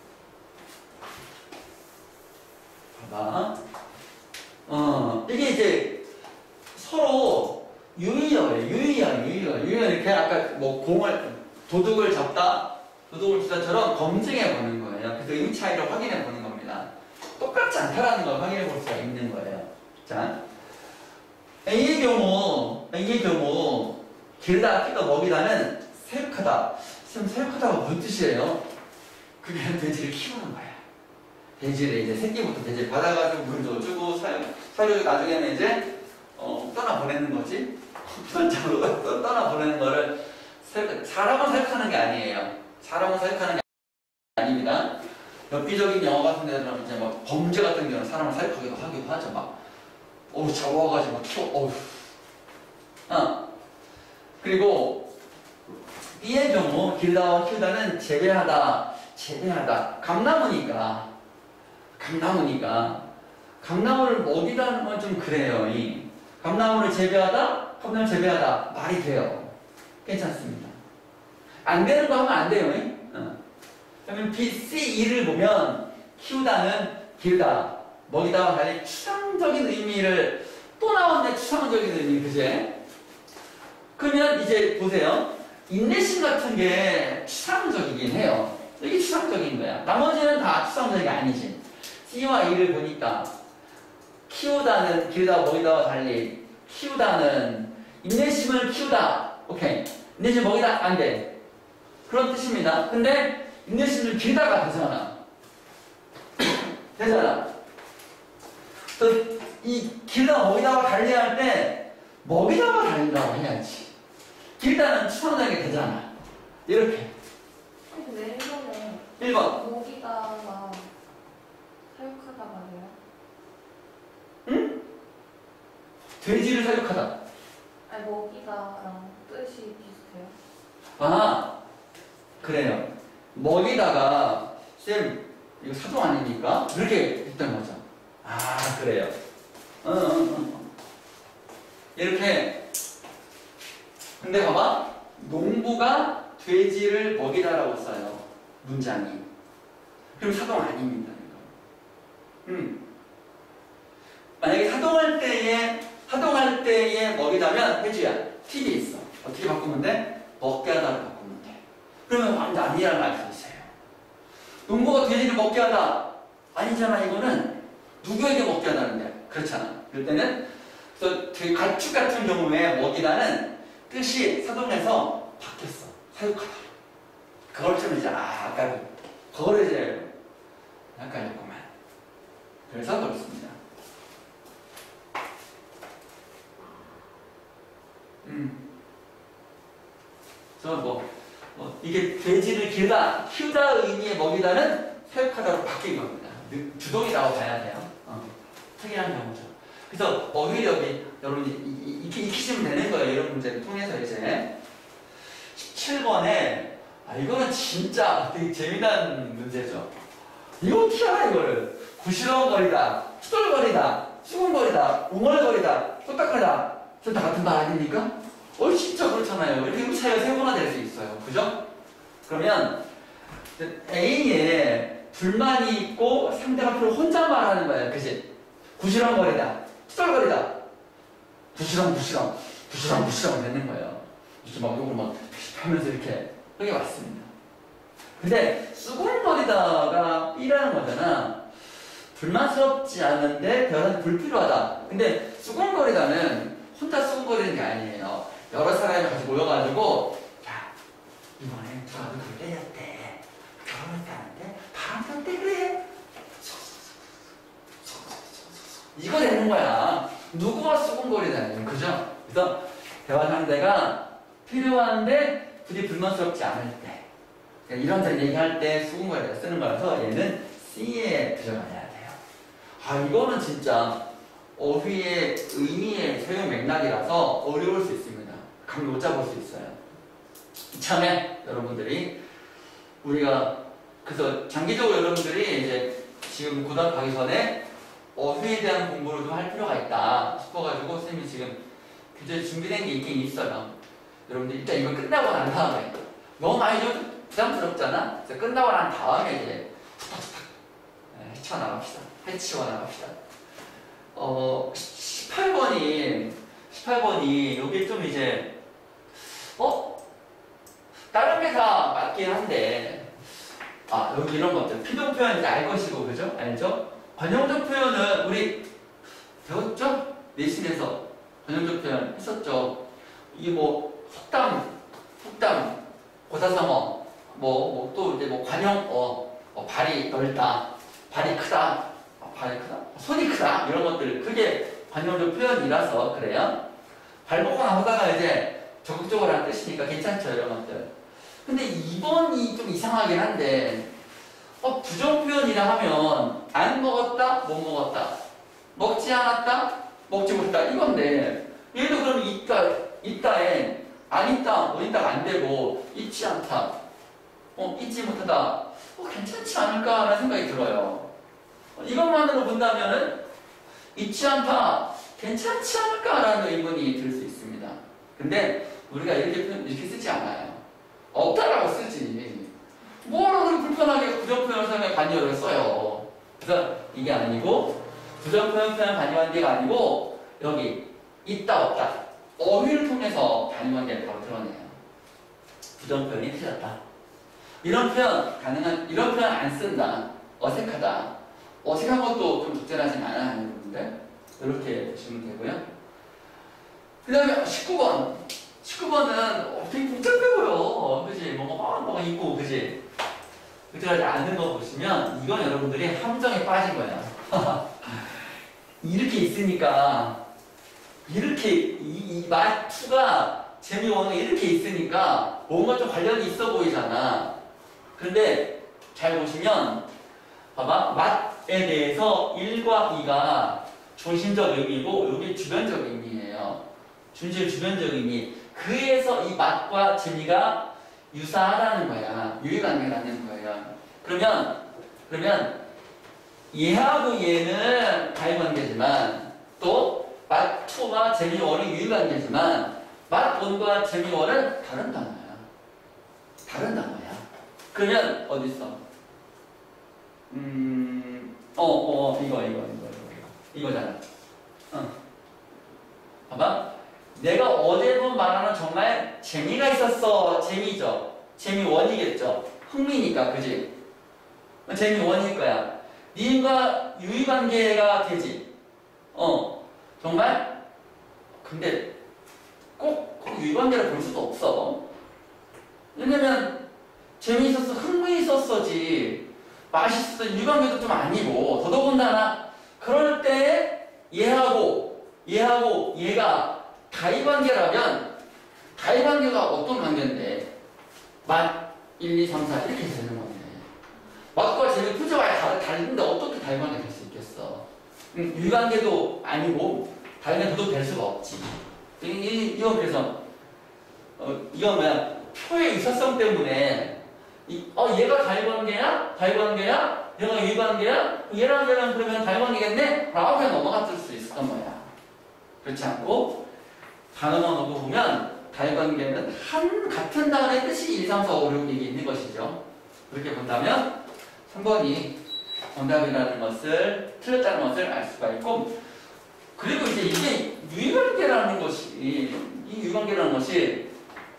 봐봐. 어, 이게 이제 서로 유의어예요. 유의어, 유의어. 유의어 이렇게 아까 뭐 공을, 도둑을 잡다, 도둑을 주다처럼 검증해 보는 거예요. 그래서 의 차이를 확인해 보는 겁니다. 똑같지 않다라는 걸 확인해 볼 수가 있는 거예요. 자, A의 경우, A의 경우, 길다, 키다, 먹이다는 사육하다. 지금 사육하다가 무슨 뜻이에요? 그게 돼지를 키우는 거야. 돼지를 이제 새끼부터 돼지를 받아가지고 물도 주고 사육, 사육 나중에는 이제 어, 떠나보내는 거지. 부산적으로 떠나보내는 거를 사육, 사람을 사육하는 게 아니에요. 사람을 사육하는 게 아닙니다. 엽기적인 영화 같은 데는 이제 막 범죄 같은 경우는 사람을 사육하기도 하기도 하죠. 막, 어우, 잡아와가지고 막 키워, 어우. 어. 그리고 B의 경우, 길다와 키우다는 재배하다, 재배하다. 감나무니까, 감나무니까. 감나무를 먹이다는 건 좀 그래요. 이 감나무를 재배하다, 감나무를 재배하다. 말이 돼요. 괜찮습니다. 안 되는 거 하면 안 돼요. 어. 그러면 B, C, E를 보면 키우다는 길다, 먹이다와 달리 추상적인 의미를 또 나왔네. 추상적인 의미, 그제? 그러면 이제 보세요. 인내심 같은 게 추상적이긴 해요. 이게 추상적인 거야. 나머지는 다 추상적인 게 아니지. C와 E를 보니까 키우다는 길다, 먹이다와 달리 키우다는 인내심을 키우다. 오케이. 인내심 먹이다? 안 돼. 그런 뜻입니다. 근데 인내심을 길다가 되잖아. 되잖아. 또 이 길다, 먹이다와 달리 할 때 먹이다와 달리다고 해야지. 길다는 추상적이 되잖아. 이렇게. 근데 일 번에 일 번. 먹이다가 사육하다 말이에요. 응? 돼지를 사육하다. 아니 먹이다랑 뜻이 비슷해요. 아, 그래요. 먹이다가 쌤 이거 사동 아닙니까? 그렇게 했던 거죠. 아, 그래요. 어, 어, 어. 이렇게. 근데 봐봐. 농부가 돼지를 먹이다라고 써요. 문장이. 그럼 사동 아닙니다. 이거. 음. 만약에 사동할 때에 사동할 때에 먹이다면 해주야. 팁이 있어. 어떻게 바꾸면 돼? 먹게 하다를 바꾸면 돼. 그러면 완전 아니라는 알 수 있어요. 농부가 돼지를 먹게 하다. 아니잖아. 이거는 누구에게 먹게 하다는데. 그렇잖아. 그럴 때는 그래서 가축 같은 경우에 먹이다는 뜻이 사동에서 바뀌었어. 사육하다. 그걸 좀 이제 아 아까 그거를 이제 헷갈렸구만. 그래서 그렇습니다. 음. 그 돼지를 기르다, 키우다 의미의 먹이다는 사육하다로 바뀐 겁니다. 주동이라고 봐야 돼요. 어. 특이한 경우죠. 그래서 어휘력이 여러분이 익히, 익히시면 되는 거예요. 이런 문제를 통해서 이제. 십칠 번에 아 이거는 진짜 되게 재미난 문제죠. 이거 어떻게 알아 이거를. 구시렁거리다, 투덜거리다, 수근거리다, 웅얼거리다, 뚝딱거리다. 저 다 같은 말 아닙니까? 어 진짜 그렇잖아요. 이렇게 차이가 세 번나 될 수 있어요. 그죠? 그러면 A에 불만이 있고 상대가 앞으로 혼자 말하는 거예요. 그지? 구시렁거리다, 투덜거리다, 부시렁 부시렁, 부시렁 부시렁 되는 거예요. 이렇게 막 욕을 막 하면서 이렇게 그게 맞습니다. 근데 수군거리다가 B라는 거잖아. 불만스럽지 않은데 별한테 불필요하다. 근데 수군거리다는 혼자 수군거리는 게 아니에요. 여러 사람이 같이 모여가지고 야 이번에 누가 누굴 때렸대. 결혼할 때 하는데 바람 때 그래. 이거 되는 거야. 누구가 수군거리다니요. 그죠? 그래서 대화 상대가 필요한데 굳이 불만스럽지 않을 때 이런저런 얘기할 때 수군거리다 쓰는 거라서 얘는 C에 들어가야 돼요. 아 이거는 진짜 어휘의 의미의 사용 맥락이라서 어려울 수 있습니다. 감 못 잡을 수 있어요. 이참에 여러분들이 우리가 그래서 장기적으로 여러분들이 이제 지금 고등학교 가기 전에 어휘에 대한 공부를 좀 할 필요가 있다 싶어가지고 선생님이 지금 굉장히 준비된 게 있긴 있어요. 여러분들 일단 이거 끝나고 난 다음에 너무 많이 좀 부담스럽잖아. 그래서 끝나고 난 다음에 이제 툭탁툭탁 헤쳐 나갑시다. 헤치워 나갑시다. 어 십팔 번이 십팔 번이 여기 좀 이제 어 다른 게 다 맞긴 한데 아 여기 이런 것들 피동 표현 이제 알 것이고 그죠? 알죠? 관용적 표현은 우리 배웠죠? 내신에서 관용적 표현 했었죠. 이게 뭐 속담, 속담, 고사성어, 뭐 또 이제 뭐 관용어, 뭐 발이 넓다, 발이 크다, 아, 발이 크다, 손이 크다 이런 것들 그게 관용적 표현이라서 그래요. 발 먹고 나오다가 이제 적극적으로 하는 뜻이니까 괜찮죠 이런 것들. 근데 이번이 좀 이상하긴 한데. 어, 부정 표현이라 하면 안 먹었다, 못 먹었다, 먹지 않았다, 먹지 못했다 이건데 얘도 그럼 있다, 있다에 안 있다, 못 있다가 안 되고 있지 않다, 어, 있지 못하다, 어, 괜찮지 않을까라는 생각이 들어요. 어, 이것만으로 본다면은 있지 않다, 괜찮지 않을까라는 의문이 들 수 있습니다. 근데 우리가 이렇게 표현, 이렇게 쓰지 않아요. 없다라고 쓰지. 뭐하러 그렇게 불편하게 부정표현 사용에 관여를 써요. 그래서 이게 아니고 부정표현 표현 관여관계가 아니고 여기 있다 없다 어휘를 통해서 관여관계를 바로 드러내요. 부정표현이 틀렸다. 이런 표현 가능한 이런 표현 안 쓴다. 어색하다. 어색한 것도 좀 적절하진 않아요. 여러분들 이렇게 보시면 되고요. 그 다음에 십구 번 십구 번은 되게 복잡해 보여. 그지? 뭐가 뭐가 있고 그지? 그렇게 않은 거 보시면 이건 여러분들이 함정에 빠진 거예요. 이렇게 있으니까 이렇게 이, 이 말투가 재미원은 이렇게 있으니까 뭔가 좀 관련이 있어 보이잖아. 그런데 잘 보시면 봐봐 맛에 대해서 일과 이가 중심적 의미고 여기 주변적 의미예요. 중심 주변적 의미. 그래서 이 맛과 재미가 유사하다는 거야. 유의관계라는 거예요. 그러면 그러면 얘하고 얘는 가위관계지만 또 맛2와 재미원은 유의관계지만 맛원과 재미원은 다른 단어야. 다른 단어야. 그러면 어디 있어? 음, 어, 어, 이거, 이거, 이거, 이거, 이거잖아. 어. 봐봐. 내가 어제 본 만화는 정말 재미가 있었어. 재미죠. 재미원이겠죠. 흥미니까, 그지? 재미원일 거야. 니은과 유의관계가 되지. 어, 정말? 근데 꼭, 꼭 유의관계를 볼 수도 없어. 왜냐면 재미있었어, 흥미있었어지. 맛있었어, 유의관계도 좀 아니고. 더더군다나 그럴 때 얘하고 얘하고 얘가 다이관계라면 다이관계가 어떤 관계인데? 맛, 일, 이, 삼, 사 이렇게 되는 거네. 맛과 재미 부자가 다 다른데 어떻게 달관계 될 수 있겠어? 음, 유관계도 아니고 달관계도 될 수가 없지. 이, 이, 이건 그래서 어, 이건 뭐야? 표의 유사성 때문에 이, 어 얘가 달관계야? 달관계야? 얘가 유관계야? 얘랑 얘랑 그러면 달관계겠네? 라고 그냥 넘어갔을 수 있었던 거야. 그렇지 않고 단어만 놓고 보면 달관계는 한 같은 단어의 뜻이 일, 삼, 사, 오, 육 이게 있는 것이죠. 그렇게 본다면 삼 번이 정답이라는 것을 틀렸다는 것을 알 수가 있고, 그리고 이제 이게 유관계라는 것이 이 유관계라는 것이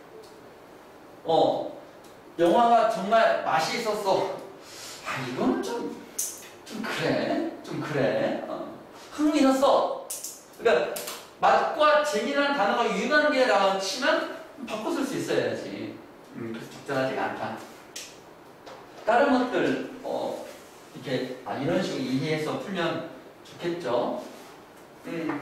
어 영화가 정말 맛이 있었어. 아 이거는 좀 좀 그래 좀 그래 어. 흥미있었어. 그러니까 맛과 재미라는 단어가 유관계라고 치면 바꿔 쓸 수 있어야지. 음, 그래서 적절하지가 않다. 다른 것들 어 이렇게 아, 이런 식으로 이해해서 풀면 좋겠죠. 음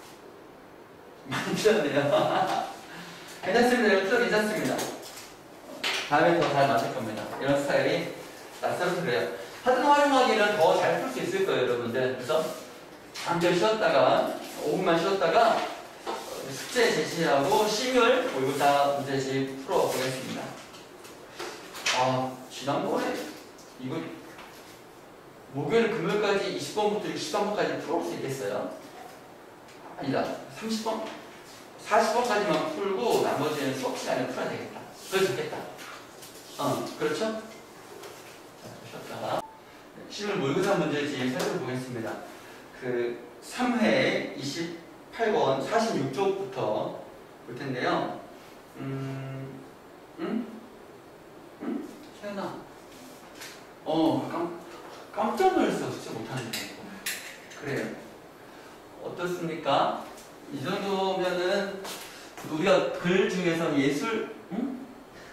많이 틀렸네요. 괜찮습니다. 이거 틀어 괜찮습니다. 다음에 더 잘 맞을 겁니다. 이런 스타일이 낯설어서 그래요. 하여튼 활용하기는 더 잘 풀 수 있을 거예요, 여러분들. 그래서 잠깐 쉬었다가 오 분만 쉬었다가 숙제 제시하고 심율 모의고사 문제집 풀어보겠습니다. 아, 지난번에 이거 목요일 금요일까지 이십 번부터 육십 번까지 풀어볼 수 있겠어요? 아니다. 삼십 번? 사십 번까지만 풀고 나머지는 수업 시간에 풀어야 되겠다. 그래도 좋겠다. 어, 그렇죠? 자, 쉬었다가 심율 모의고사 문제집 살펴보겠습니다. 그 삼 회 이십팔 번 사십육 쪽부터 볼 텐데요. 음, 응? 응? 세연아. 어, 깜, 깜짝 놀랐어. 진짜 못하는데. 그래요. 어떻습니까? 이 정도면은 우리가 글 중에서 예술, 응?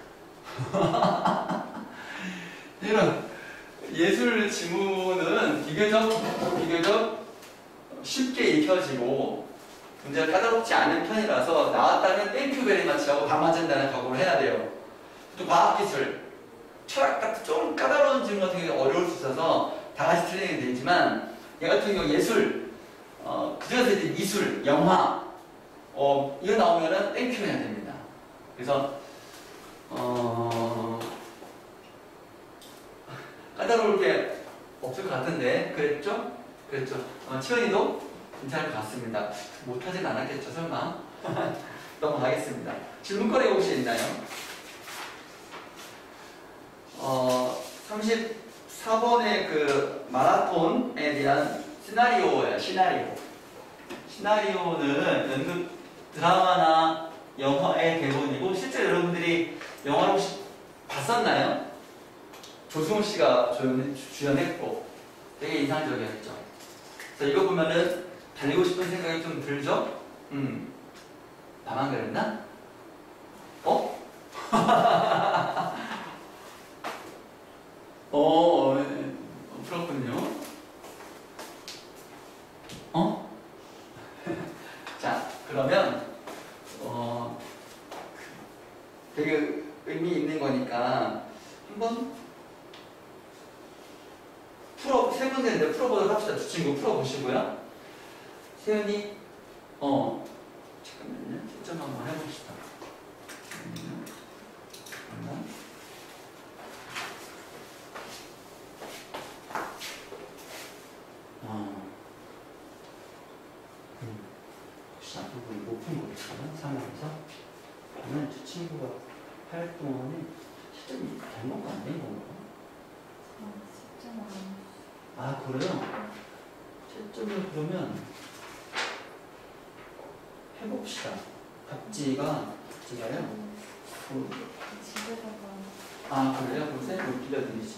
이런 예술 지문은 비교적, 비교적 쉽게 익혀지고 문제가 까다롭지 않은 편이라서 나왔다면 땡큐 베리 마치하고 다 맞은다는 각오를 해야 돼요. 또 과학기술, 철학 같은 좀 까다로운 질문 같은 게 어려울 수 있어서 다 같이 틀리게 되지만 얘 같은 경우 예술, 어, 그중에서 이제 미술, 영화 어, 이거 나오면은 땡큐 해야 됩니다. 그래서 어, 까다로울 게 없을 것 같은데 그랬죠? 그랬죠. 어, 치현이도 괜찮을 것 같습니다. 못하진 않았겠죠, 설마. 넘어가겠습니다. 질문거리 혹시 있나요? 어, 삼십사 번의 그 마라톤에 대한 시나리오예요, 시나리오. 시나리오는 연극 드라마나 영화의 대본이고, 실제 여러분들이 영화를 혹시 봤었나요? 조승우 씨가 주연했고, 되게 인상적이었죠. 그래서 이거 보면은 달리고 싶은 생각이 좀 들죠? 음. 나만 그랬나? 어? 어, 네. 그렇군요. 어? 자, 그러면, 어, 되게 의미 있는 거니까, 한번 풀어, 세 문제인데 풀어보도록 합시다. 두 친구 풀어보시고요. 세연이, 어, 잠깐만요. 채점 한번 해봅시다. 잠깐만. 어, 음, 혹시 앞부분이 높은 거 있어요? 상황에서? 그러면 두 친구가 할 동안에 채점이 잘못 안 된 건가? 아, 그래요? 채점을 그러면 해봅시다. 답지가, 답지가요? 그, 집에다가. 아, 그래요? 그럼 쌤을 빌려드리지.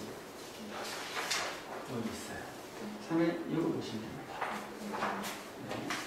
여기 있어요. 삼 회 읽어보시면 됩니다. 네.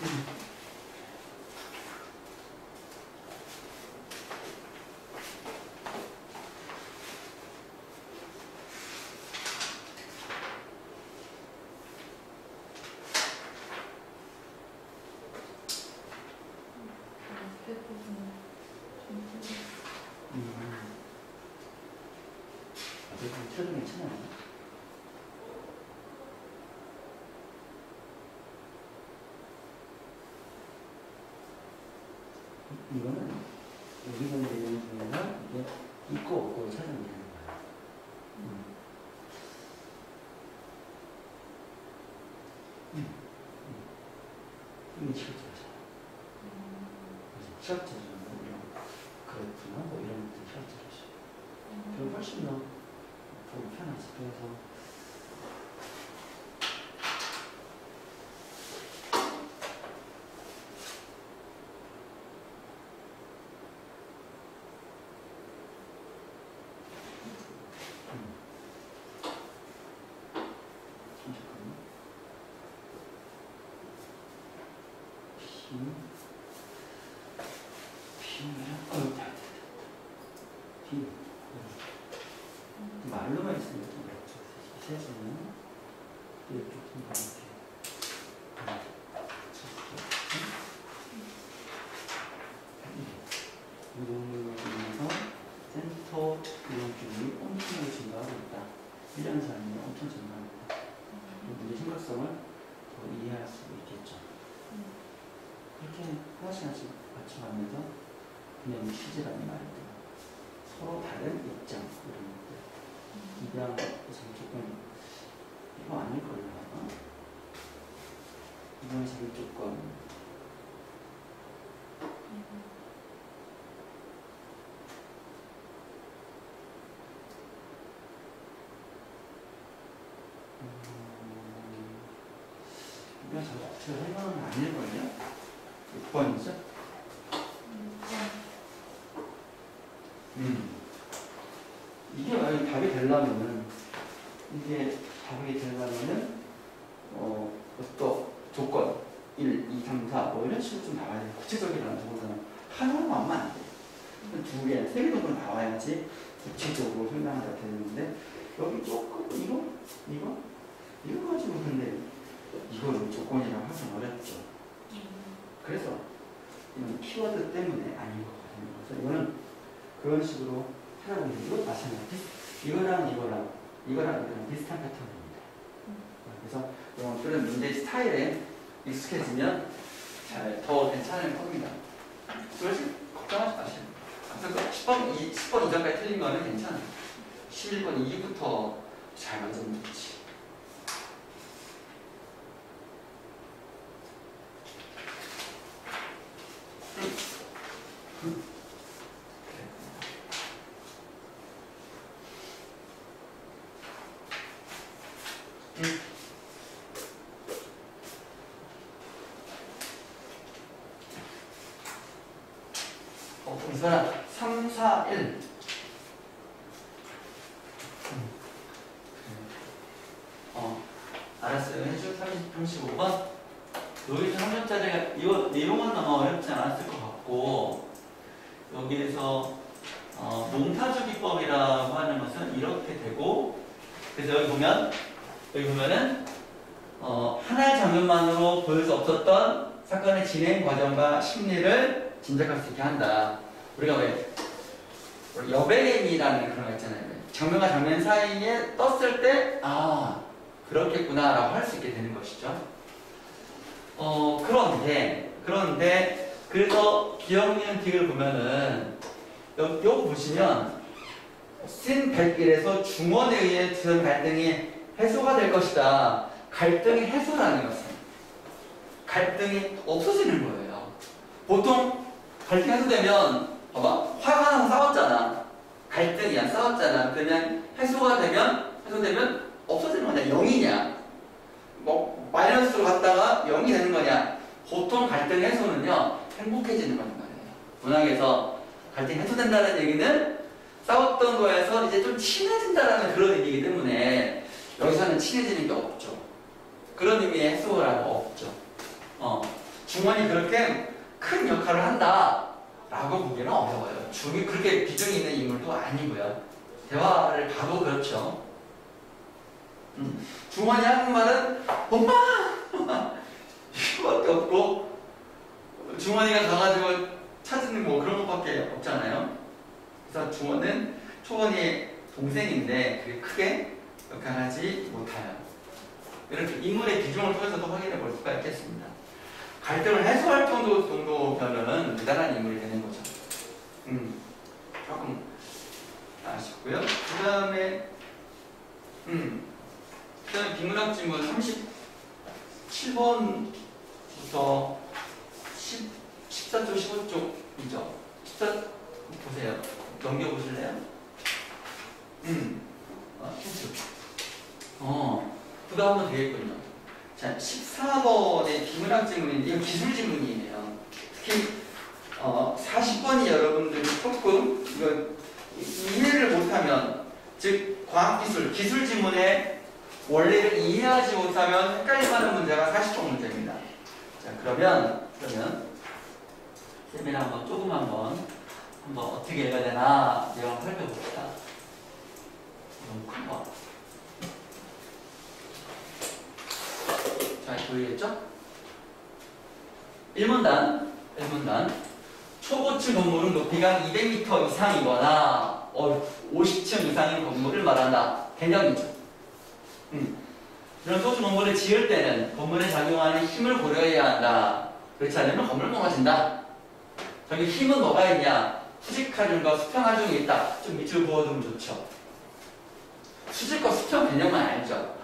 틀어도 괜찮아요. 이거는 여기서 내용 중에서 이게 있고 없고 찾으면 되는 거야. 음. 음. 음. 이게 시각적이죠. 시각적이죠. 뭐 이런 그렇구나. 뭐 이런 것도 시각적이죠. 그럼 훨씬 더 보기 편하지. 그래서 말로만 있으면 좀 어렵죠. 세수는 이렇게 좀 이렇게 이동으로서 센터 이동距離엄청나게 증가하고 있다. 일 년 사이에 엄청 증가합니다. 문제 심각성을 더 이해할 수 있겠죠. 그렇게 하나씩 하나씩 맞춰가면서 그냥 취지라는 말들 서로 다른 입장 이런 것들 기대한 것은 조금 이거 아닐걸요. 어? 이건 자기 조건 음, 이건 제가 설명은 아닐걸요. 몇 번이죠? 음. 이게 만약에 답이 되려면은, 이게 답이 되려면은, 어, 어떤 조건, 일, 이, 삼, 사, 뭐 이런 식으로 좀 나와야 돼. 구체적이라는 조건은 하나로 나오면 안 돼. 두 개, 세 개 정도는 나와야지 구체적으로 설명하게 되는데, 여기 조금, 이거? 이거? 이거 가지고 근데, 이걸 조건이라고 하긴 어렵죠. 그래서, 이건 키워드 때문에 아닌 거거든요. 그래서 이거는 그런 식으로 찾아보면 이거 마찬가지. 이거랑 이거랑 이거랑 이거랑 비슷한 패턴입니다. 그래서 이런 문제 스타일에 익숙해지면 잘 더 괜찮을 겁니다. 그래서 걱정하지 마시고. 그래서 십 번, 십 번 이전까지 틀린 거는 괜찮아요. 십일 번 이후부터 잘 맞으면 좋지. 어, 동선아, 삼, 사, 일. 어, 알았어요. 해줄 삼십, 삼십오 번. 여기서 삼 점짜리가, 이거 내용은 아마 어렵지 않았을 것 같고, 여기에서, 어, 몽타주 기법이라고 하는 것은 이렇게 되고, 그래서 여기 보면, 여기 보면은, 어, 하나의 장면만으로 보일 수 없었던 사건의 진행 과정과 심리를 짐작할 수 있게 한다. 우리가 왜 여백엠이라는 그런 거 있잖아요. 장면과 장면 사이에 떴을 때 아 그렇겠구나 라고 할 수 있게 되는 것이죠. 어 그런데 그런데 그래서 기억니은 틱을 보면은 여, 여기 보시면 신백일에서 중원에 의해 두선 갈등이 해소가 될 것이다. 갈등의 해소라는 것은 갈등이 없어지는 거예요. 보통 갈등이 해소되면 봐봐 화가 나서 싸웠잖아. 갈등이야 싸웠잖아. 그냥 해소가 되면 해소되면 없어지는 거냐 영이냐 뭐 마이너스로 갔다가 영이 되는 거냐. 보통 갈등 해소는요 행복해지는 거란 말이에요. 문학에서 갈등이 해소된다는 얘기는 싸웠던 거에서 이제 좀 친해진다라는 그런 의미이기 때문에 여기서는 친해지는 게 없죠. 그런 의미의 해소라고 없죠. 어. 중원이 그렇게 큰 역할을 한다라고 보기는 어려워요. 중이 그렇게 비중이 있는 인물도 아니고요. 대화를 봐도 그렇죠. 음, 중원이 하는 말은 엄마! 이거밖에 없고 중원이가 가가지고 찾는 뭐 그런 것밖에 없잖아요. 그래서 중원은 초원이의 동생인데 그게 크게 역할하지 못해요. 이렇게 인물의 비중을 통해서도 확인해 볼 수가 있겠습니다. 갈등을 해소할 정도, 정도면은 대단한 인물이 되는 거죠. 음, 조금 아쉽고요. 그 다음에, 음, 그 다음에 비문학 지문 삼십칠 번부터 십사 쪽, 십오 쪽이죠. 십사, 보세요. 넘겨보실래요? 음, 어, 힌트. 어, 그거 하면 되겠군요. 자, 십사 번의 비문학 지문인데, 이건 기술 지문이에요. 특히, 어, 사십 번이 여러분들이 조금, 이거, 이해를 못하면, 즉, 과학기술, 기술 지문의 원리를 이해하지 못하면 헷갈림하는 문제가 사십 번 문제입니다. 자, 그러면, 그러면, 쌤이랑 한번 조금 한번, 한번 어떻게 읽어야 되나, 내가 한번 살펴봅시다. 너무 큰 거. 자, 보이겠죠? 일 문단, 일 문단. 초고층 건물은 높이가 이백 미터 이상이거나 어, 오십 층 이상인 건물을 말한다. 개념이죠. 음. 이런 소수 건물을 지을 때는 건물에 작용하는 힘을 고려해야 한다. 그렇지 않으면 건물 무너진다. 저기 힘은 뭐가 있냐? 수직하중과 수평하중이 있다. 좀 밑줄 그어두면 좋죠. 수직과 수평 개념만 알죠.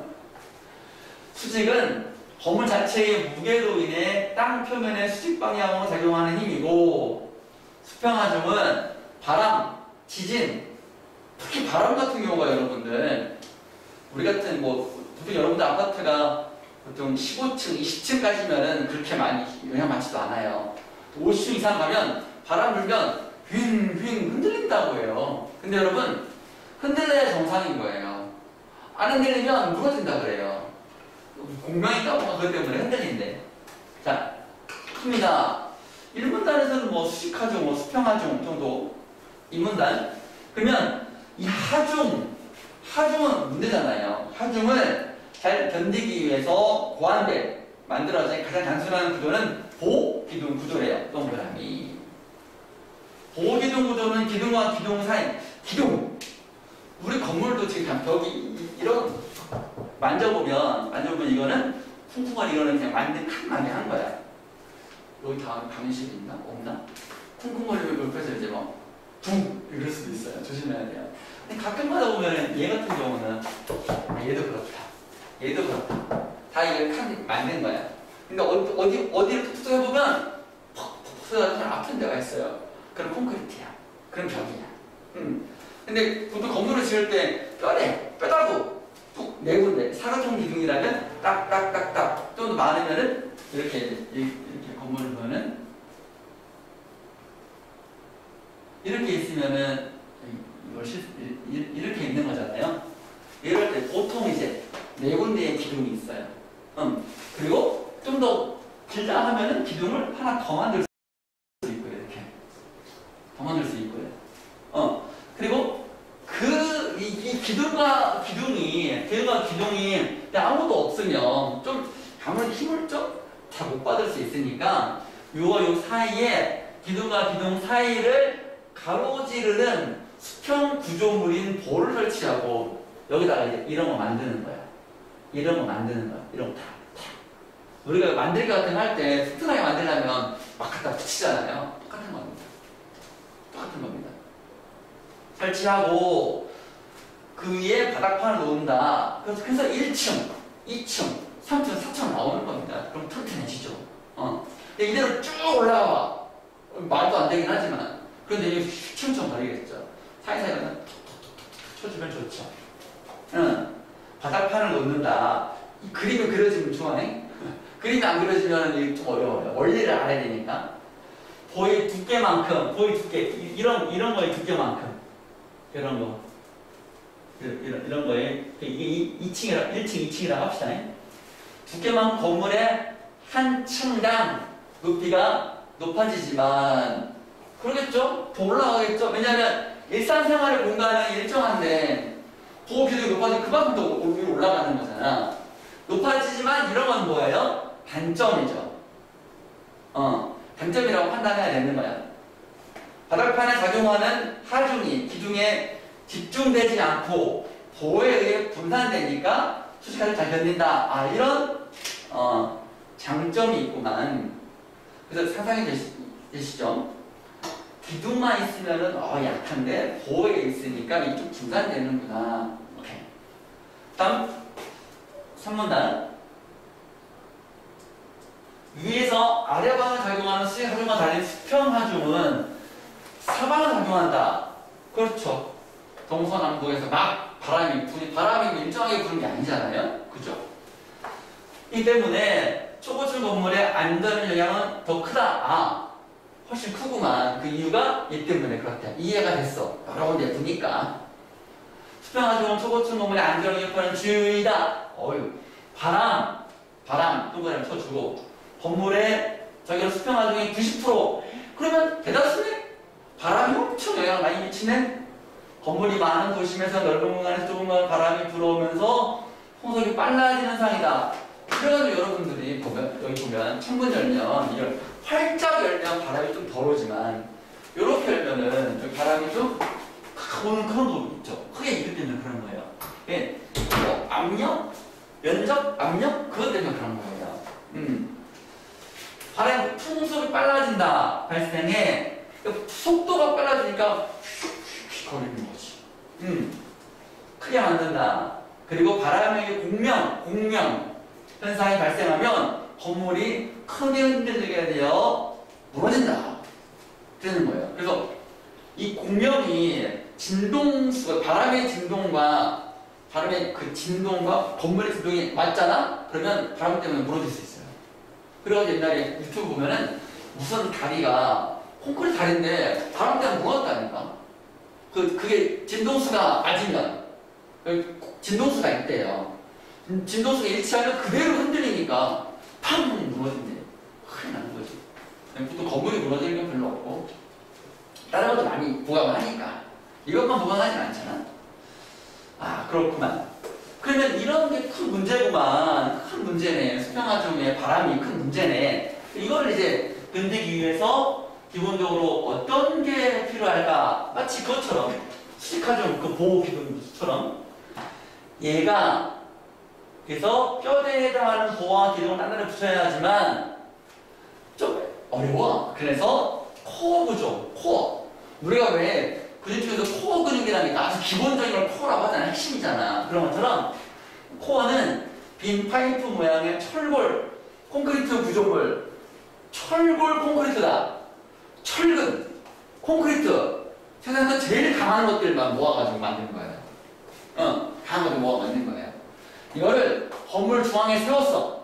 수직은 건물 자체의 무게로 인해 땅 표면의 수직 방향으로 작용하는 힘이고, 수평하중은 바람, 지진, 특히 바람 같은 경우가 여러분들, 우리 같은 뭐 보통 여러분들 아파트가 보통 십오 층, 이십 층까지면은 그렇게 많이 영향 많지도 않아요. 오십 층 이상 가면 바람 불면 휑 휑 흔들린다고 해요. 근데 여러분 흔들려야 정상인 거예요. 안 흔들리면 무너진다 그래요. 공명이 있다고 그것 때문에 흔들린대. 자, 큽니다. 일 문단에서는 뭐 수직하중, 뭐 수평하중 정도. 이 문단. 그러면 이 하중, 하중은 문제잖아요. 하중을 잘 견디기 위해서 고안돼 만들어진 가장 단순한 구조는 보기둥 구조래요. 동그라미. 보기둥 구조는 기둥과 기둥 사이. 기둥. 우리 건물도 지금 벽이 이런 만져보면 만져보면 이거는 쿵쿵거리 이거는 그냥 만든 큰 만에 한 거야. 여기 다음 방식이 있나? 없나? 쿵쿵거리면 옆에서 이제 막 붕! 이럴 수도 있어요. 조심해야 돼요. 근데 가끔마다 보면 얘 같은 경우는 아, 얘도 그렇다. 얘도 그렇다. 다 이게 칸 만든 거야. 근데 어디, 어디, 어디를 툭툭 해보면 퍽퍽 쏘아서 아픈 데가 있어요. 그럼 콘크리트야. 그럼 벽이야. 음. 근데 보통 건물을 지을 때 뼈래, 뼈다구 뚝 네 군데 사각형 기둥이라면 딱딱딱딱 좀 더 많으면은 이렇게 이렇게 건물을 보면은 이렇게 있으면은 이걸 실, 이렇게 있는 거잖아요. 이럴 때 보통 이제 네 군데의 기둥이 있어요. 음. 그리고 좀 더 길다 하면은 기둥을 하나 더 만들 수 있고요. 이렇게 더 만들 수 있고요. 어. 그리고 그, 이, 이 기둥과 기둥이, 기둥과 기둥이 아무것도 없으면 좀 아무래도 힘을 좀 잘 못 받을 수 있으니까 요와 요 사이에 기둥과 기둥 사이를 가로지르는 수평 구조물인 볼을 설치하고 여기다가 이제 이런 거 만드는 거야. 이런 거 만드는 거야. 이런 거 다. 다. 우리가 만들기 같은 거 할 때 튼튼하게 만들려면 막 갖다 붙이잖아요. 똑같은 겁니다. 똑같은 겁니다. 설치하고 그 위에 바닥판을 놓는다. 그래서 일 층, 이 층, 삼 층, 사 층 나오는 겁니다. 그럼 튼튼해지죠. 어. 근데 이대로 쭉 올라가 봐. 말도 안 되긴 하지만. 그런데 이게 층층 버리겠죠. 사이사이는 톡톡톡톡 쳐주면 좋죠. 응. 바닥판을 놓는다. 이 그림이 그려지면 좋아해. 그림이 안 그려지면 이게 좀 어려워요. 원리를 알아야 되니까. 보의 두께만큼, 보의 두께, 이런, 이런 거의 두께만큼. 이런 거. 이런, 이런 거에, 이게 이 층이라, 일 층, 이 층이라고 합시다. 두께만큼 건물의 한 층당 높이가 높아지지만 그러겠죠? 더 올라가겠죠? 왜냐하면 일상생활의 공간은 일정한데 보호 기둥이 높아지면 그만큼 더 위로 올라가는 거잖아. 높아지지만 이런 건 뭐예요? 단점이죠. 어, 단점이라고 판단해야 되는 거야. 바닥판에 작용하는 하중이 기둥에 집중되지 않고 보호에 의해 분산되니까 수식하를 잘 견딘다. 아, 이런 어, 장점이 있구만. 그래서 상상이 되시, 되시죠? 기둥만 있으면은 어, 약한데 보호에 있으니까 이쪽 분산되는구나. 오케이. 다음 삼 문단. 위에서 아래방을 작용하는 수직 하중과 달리 수평 하중은 사방을 작용한다. 그렇죠. 동서남북에서 막 바람이 부니 바람이 일정하게 부는 게 아니잖아요. 그죠? 이 때문에 초고층 건물의 안전 영향은 더 크다. 아, 훨씬 크구만. 그 이유가 이 때문에 그렇다. 이해가 됐어. 여러 군데 두니까. 수평 하중은 초고층 건물의 안전을 위협하는 주의다. 어휴, 바람, 바람 동그라미 쳐주고 건물의 저기로 수평 하중이 구십 퍼센트. 그러면 대다수네. 바람이 엄청 영향을 많이 미치네. 건물이 많은 도심에서 넓은 공간에서 조금만 바람이 들어오면서 풍속이 빨라지는 상이다. 그래가지고 여러분들이 보면 여기 보면 창문 열면 이걸 활짝 열면 바람이 좀 덜 오지만 이렇게 열면은 여기 바람이 좀 오는 그런 거 있죠. 크게 이기 때문에 그런 거예요. 예, 뭐 압력, 면적, 압력 그것 때문에 그런 거예요. 음, 바람 풍속이 빨라진다 발생해. 속도가 빨라지니까 휙휙 거리는 거지. 음, 크게 만든다. 그리고 바람의 공명, 공명 현상이 발생하면 건물이 크게 흔들리게 되어 무너진다. 되는 거예요. 그래서 이 공명이 진동수가 바람의 진동과 바람의 그 진동과 건물의 진동이 맞잖아? 그러면 바람 때문에 무너질 수 있어요. 그래가지고 옛날에 유튜브 보면은 무슨 다리가 콘크리트 다리인데 바람 때문에 무너졌다니까. 그, 그게 진동수가 맞으면 진동수가 있대요. 진동수가 일치하면 그대로 흔들리니까 팡 무너진대. 큰일 나는 거지. 보통 건물이 무너지는 건 별로 없고 다른 것도 많이 보강을 하니까 이것만 보강하진 않잖아. 아, 그렇구만. 그러면 이런 게 큰 문제구만. 큰 문제네. 수평하중에 바람이 큰 문제네. 이걸 이제 견디기 위해서 기본적으로 어떤 게 필요할까? 마치 그것처럼 수직하중 그 보호 기둥처럼 얘가 그래서 뼈대에 해당하는 보호와 기둥을 단단히 붙여야 하지만 좀 어려워. 그래서 코어 구조, 코어. 우리가 왜 근육 중에서 코어 근육이라는 게 아주 기본적인 걸 코어라고 하잖아. 핵심이잖아. 그런 것처럼 코어는 빈 파이프 모양의 철골, 콘크리트 구조물, 철골 콘크리트다. 철근, 콘크리트, 세상에서 제일 강한 것들만 모아가지고 만든 거예요. 어, 강한 것들 모아 만든 거예요. 이거를 건물 중앙에 세웠어.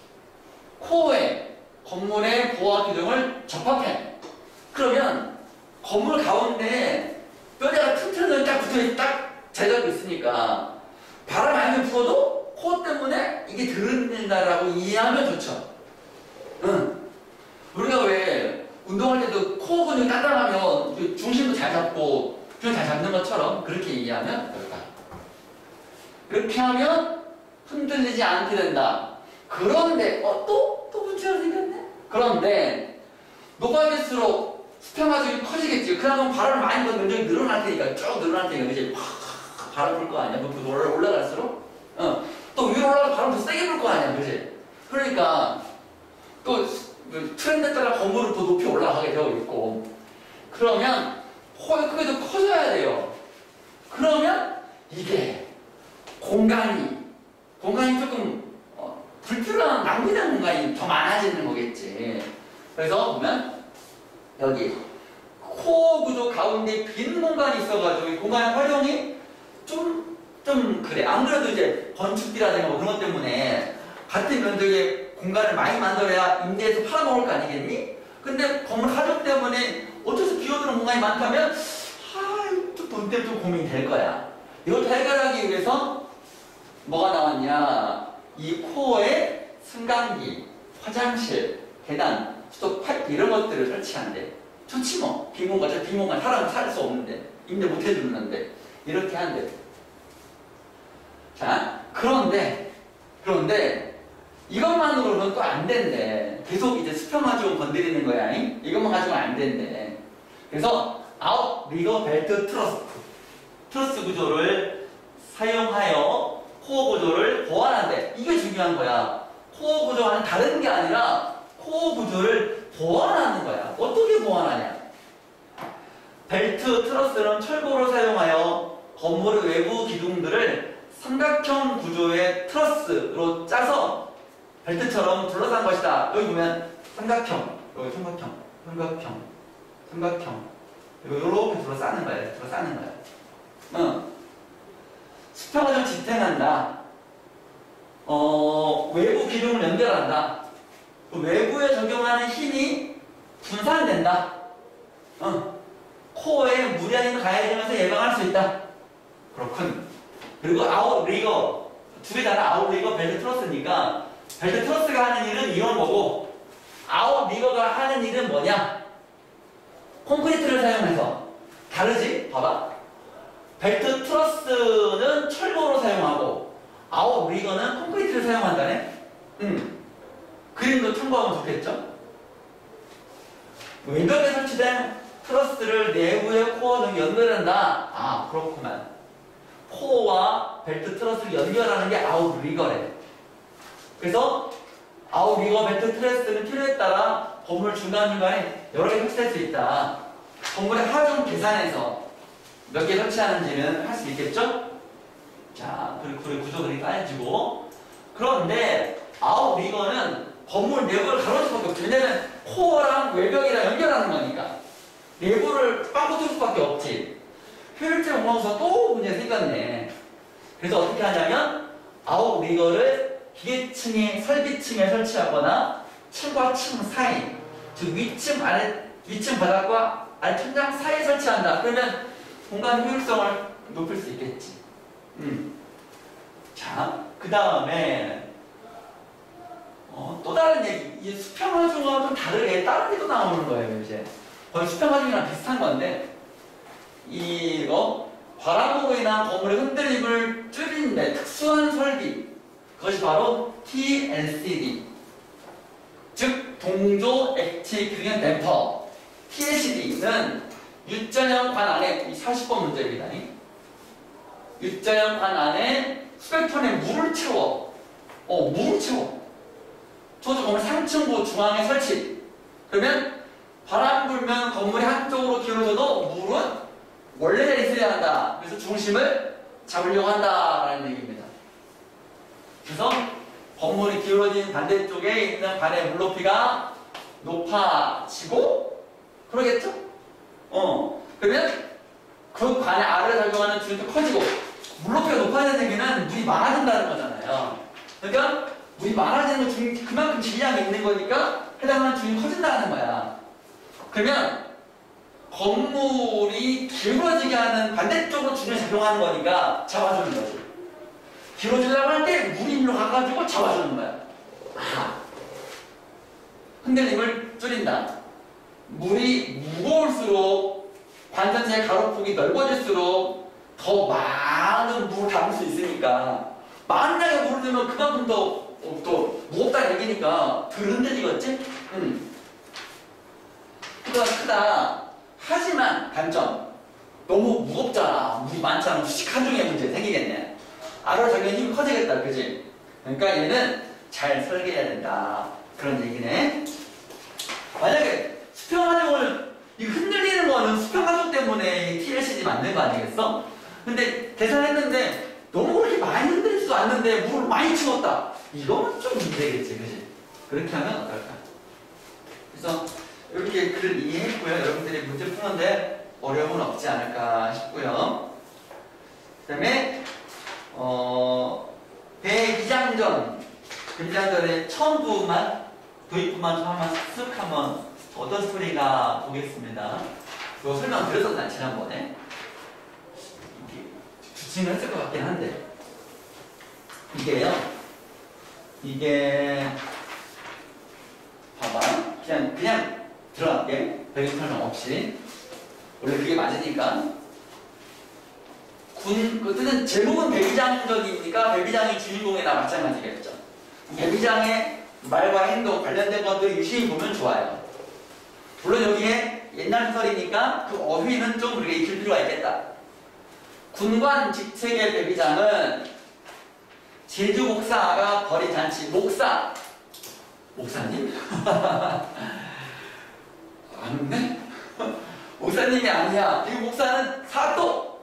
코어에 건물의 보호와 기둥을 접합해. 그러면 건물 가운데에 뼈대가 튼튼하게 딱 붙어있, 딱 제자리로 있으니까 바람 많이 부어도 코어 때문에 이게 들은다라고 이해하면 좋죠. 응. 우리가 왜 운동할 때도 코어 근육이 단단하면 중심도 잘 잡고 균 잘 잡는 것처럼 그렇게 이해하면 될까? 그렇게 하면 흔들리지 않게 된다. 그런데 어, 또? 또 문제가 생겼네? 그런데 높아질수록 수평하중이 커지겠지. 그러면 바람을 많이 부는 면적이 늘어날 테니까 쭉 늘어날 테니까 이제 팍 바람 불 거 아니야? 높이 올라갈수록 어, 또 위로 올라가서 바람 더 세게 불 거 아니야? 그지? 그러니까 또 트렌드에 따라 건물은 더 높이 올라가게 되어 있고 그러면 코의 크기도 커져야 돼요. 그러면 이게 공간이 공간이 조금 어, 불필요한 낭비되는 공간이 더 많아지는 거겠지. 그래서 보면 여기 코어 구조 가운데 빈 공간이 있어가지고 이 공간의 활용이 좀, 좀 그래. 안 그래도 이제 건축비라든가 뭐 그런 것 때문에 같은 면적의 공간을 많이 만들어야 임대해서 팔아먹을 거 아니겠니? 근데 건물 하중 때문에 어째서 비어드는 공간이 많다면 아, 또 돈 때문에 좀 고민이 될 거야. 이걸 해결하기 위해서 뭐가 나왔냐? 이 코어에 승강기, 화장실, 계단 수도 파이프 이런 것들을 설치한대. 좋지 뭐. 비공간, 저 비공간 사람 살 수 없는데 임대 못 해주는데 이렇게 한대. 자, 그런데 그런데 이것만으로는 또 안 된대. 계속 이제 수평 가지고 건드리는 거야. 잉? 이것만 가지고는 안 된대. 그래서 아웃 리거 벨트 트러스 트러스 구조를 사용하여 코어 구조를 보완한대. 이게 중요한 거야. 코어 구조와는 다른 게 아니라 코어 구조를 보완하는 거야. 어떻게 보완하냐? 벨트 트러스는 철골을 사용하여 건물의 외부 기둥들을 삼각형 구조의 트러스로 짜서 벨트처럼 둘러싼 것이다. 여기 보면 삼각형, 여기 삼각형, 삼각형, 삼각형. 이거 이렇게 둘러싸는 거야. 둘러싸는 거야. 응. 수평을 지탱한다. 어, 외부 기둥을 연결한다. 그 외부에 적용하는 힘이 분산된다. 응. 코어에 무리한 힘을 가해지면서 예방할 수 있다. 그렇군. 그리고 아웃 리거 두 개잖아. 아웃 리거 벨트 트러스니까 벨트 트러스가 하는 일은 이런 거고 아웃 리거가 하는 일은 뭐냐? 콘크리트를 사용해서 다르지? 봐봐. 벨트 트러스는 철골을 사용하고 아웃 리거는 콘크리트를 사용한다네. 음. 그림도 참고하면 좋겠죠? 외벽에 설치된 트러스를 내부의 코어 등 연결한다. 아, 그렇구만. 코어와 벨트 트러스를 연결하는 게 아웃 리거래. 그래서 아웃 리거 벨트 트러스는 필요에 따라 건물 중간중간에 여러 개 설치할 수 있다. 건물의 하중 계산해서 몇 개 설치하는지는 할 수 있겠죠? 자, 그리고 그 구조들이 까여지고. 그런데 아웃 리거는 건물 내부를 가로질 수밖에 없지. 왜냐면 코어랑 외벽이랑 연결하는 거니까. 내부를 빵꾸 뚫을 수밖에 없지. 효율적 공항에서 또 문제 생겼네. 그래서 어떻게 하냐면 아웃 리거를 기계층의 설비층에 설치하거나 층과 층 사이, 즉 위층 아래 위층 바닥과 아래 천장 사이에 설치한다. 그러면 공간 효율성을 높일 수 있겠지. 음. 자, 그 다음에 어, 또 다른 얘기. 이 수평하중과 좀 다르게 다른 게 또 나오는 거예요. 이제 거의 수평하중이랑 비슷한 건데 이거 바람으로 인한 건물의 흔들림을 줄이는 데 특수한 설비, 그것이 바로 티 엘 씨 디, 즉 동조 액체 기능 댐퍼. 티 엘 씨 디는 U자형 관 안에, 이 사십 번 문제입니다. U자형 관 안에 수백 톤의 물을 채워. 어, 물을 채워. 저도 건물 삼 층고 중앙에 설치. 그러면 바람 불면 건물이 한쪽으로 기울어져도 물은 원래대로 있어야 한다. 그래서 중심을 잡으려고 한다라는 얘기입니다. 그래서 건물이 기울어진 반대쪽에 있는 관의 물높이가 높아지고 그러겠죠? 어. 그러면 그 관의 아래를 작용하는 중심도 커지고 물높이가 높아지는 얘기는 물이 많아진다는 거잖아요. 그러니까 물이 많아지는 건 중, 그만큼 질량이 있는 거니까 해당하는 중심이 커진다는 거야. 그러면 건물이 기울어지게 하는 반대쪽으로 중심이 작용하는 거니까 잡아주는 거지. 기울어지려고 할 때 물이 일로 가가지고 잡아주는 거야. 아, 흔들림을 줄인다. 물이 무거울수록 관 전체의 가로폭이 넓어질수록 더 많은 물을 담을 수 있으니까 많은 양의 물을 넣으면 그만큼 더 또 무겁다는 얘기니까 덜 흔들리겠지? 응. 크다 크다. 하지만 단점, 너무 무겁잖아. 물이 많잖아. 수직 하중의 문제 생기겠네. 아래로 작용의 힘이 커지겠다. 그지? 그러니까 얘는 잘 설계해야 된다. 그런 얘기네. 만약에 수평하중을 흔들리는 거는 수평하중 때문에 티 엘 씨 디 만든 거 아니겠어? 근데 계산했는데 너무 그렇게 많이 흔들리지도 않는데 물을 많이 치웠다. 이거는 좀 문제겠지. 그지? 그렇게 하면 어떨까? 그래서 이렇게 글을 이해했고요. 여러분들이 문제 푸는데 어려움은 없지 않을까 싶고요. 그 다음에 어, 대기장전 대기장전의 처음 부분만 도입 부분만 한번 쓱 한번 어떤 스토리가 보겠습니다. 그거 설명드렸었나 지난번에? 이게 주칭을 했을 것 같긴 한데 이게요. 이게 봐봐. 그냥 그냥 들어갈게. 배경 설명 없이. 원래 그게 맞으니까. 군, 그 뜻은 제목은 배비장적이니까 배비장이 주인공이나 마찬가지겠죠. 배비장의 말과 행동 관련된 것들을 유심히 보면 좋아요. 물론 여기에 옛날 소설이니까 그 어휘는 좀 우리가 익힐 필요가 있겠다. 군관 직책의 배비장은 제주 목사가 벌인 잔치. 목사! 목사님? 아닌데? 목사님이 아니야. 이 목사는 사또!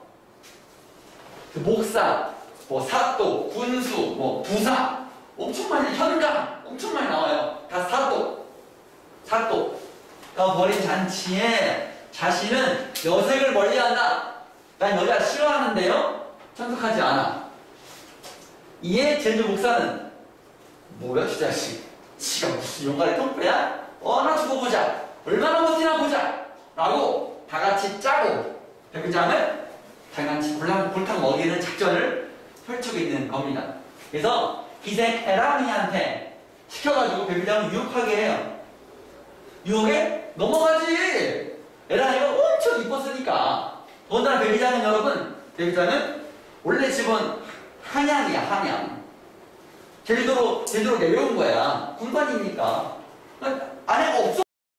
목사, 뭐 사또, 군수, 뭐 부사 엄청 많이, 현감 엄청 많이 나와요. 다 사또. 사또가 벌인 잔치에 자신은 여색을 멀리한다. 난 여자 싫어하는데요? 참석하지 않아. 이에 제주 목사는 뭐야 이 자식, 지가 무슨 용가리 똥배야? 어나 두고 보자. 얼마나 버티나 보자. 라고 다 같이 짜고 배비장을 장난치 골탕, 골탕 먹이는 작전을 펼치고 있는 겁니다. 그래서 기생 에라미한테 시켜가지고 배비장을 유혹하게 해요. 유혹에 넘어가지. 에라미가 엄청 이뻤으니까. 더군다나 배비장은 여러분, 배비장은 원래 집은 한양이야, 한양. 제주도로, 제주도로 내려온 거야. 군관이니까. 아내가 없어.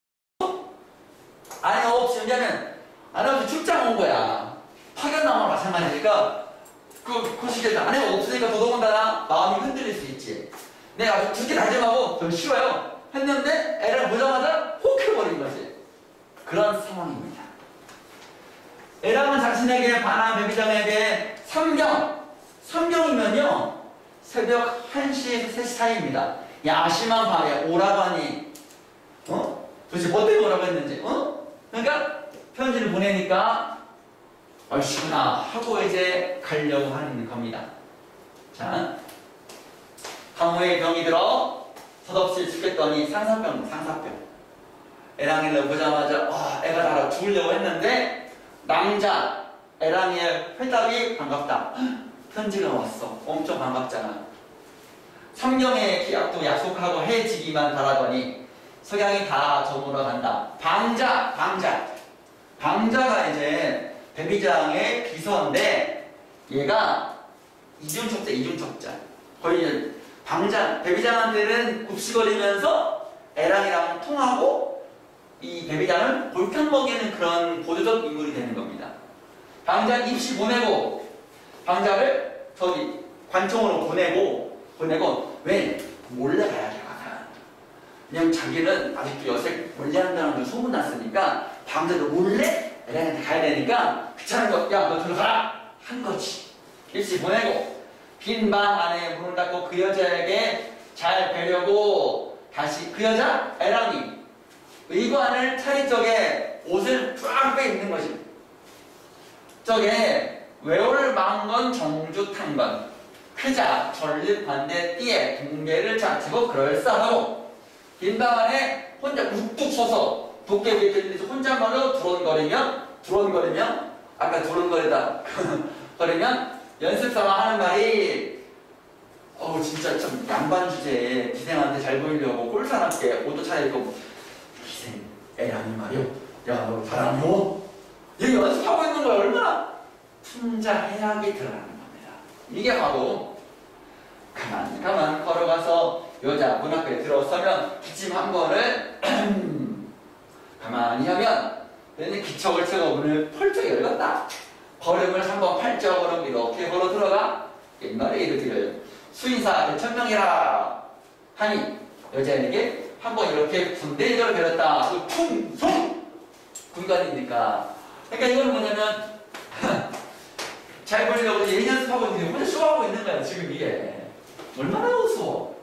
아내가 없이, 왜냐면 아내가 출장 온 거야. 파견나무와 마찬가지니까 그, 그 시기에 아내가 없으니까 더더군다나 마음이 흔들릴 수 있지. 내가 두 개 다짐하고 저 싫어요 했는데 애를 보자마자 혹 해버린 거지. 그런 상황입니다. 에라는 자신에게 반한 배비장에게 삼경, 삼경이면요 새벽 한 시에서 세 시 사이입니다. 야심한 밤에 오라버니, 어? 도대체 뭐 때문에 오라고 했는지, 어? 그러니까 편지를 보내니까 얼씨구나 하고 이제 가려고 하는 겁니다. 자, 항우의 병이 들어 덧없이 죽겠더니 상사병, 상사병. 에랑이를 보자마자 와, 애가 달아 죽으려고 했는데 낭자, 에랑이의 회답이 반갑다. 편지가 왔어. 엄청 반갑잖아. 삼경의 기약도 약속하고 해지기만 바라더니 석양이 다 저물어 간다. 방자, 방자. 방자가 이제 배비장의 비서인데 얘가 이중첩자, 이중첩자. 거의 방자, 배비장한테는 굽시거리면서 애랑이랑 통하고 이 배비장을 골탕 먹이는 그런 보조적 인물이 되는 겁니다. 방자 입시 보내고 방자를 저기 관청으로 보내고 보내고 왜? 몰래 가야 되거든. 그냥 자기는 아직도 여색 멀리한다는 걸 소문났으니까 방자도 몰래 애랑이한테 가야 되니까 귀찮은 거, 야 너 들어가라 한 거지. 일시 보내고 빈 방 안에 문을 닫고 그 여자에게 잘 뵈려고 다시 그 여자 애랑이 의관을 차린 쪽에 옷을 쫙 빼입는 거지. 저게 외올 망건 정주 탕건 크자 전립 반대 띠에 동계를 잡치고 그럴싸하고 빈 방 안에 혼자 욱뚝 서서 도깨비에 들리면서 혼잣말로 두런거리면 두런거리면 아까 두런거리다 거리면 연습삼아 하는 말이 어우 진짜 좀 양반 주제에 기생한테 잘 보이려고 꼴사납게 옷도 차려입고 기생 애랑이 말이요 야 너 사람이요? 여기 연습하고 있는 거야. 얼마나 풍자해악이 들어가는 겁니다. 이게 바로 가만 가만 걸어가서 여자 문 앞에 들어서면 기침 한 번을 가만히 하면 얘는 기척을 채고 문을 펄쩍 열었다. 걸음을 한 번 팔적으로 이렇게 걸어 들어가 옛날에 이렇게 드려요. 수인사 천명이라 하니 여자에게 한 번 이렇게 군대를 베렸다. 풍송 군관이니까. 그러니까 이건 뭐냐면 잘 보이려고 예의 연습하고 있는데 혼자 쇼하고 있는 거야. 지금 이게 얼마나 우스워.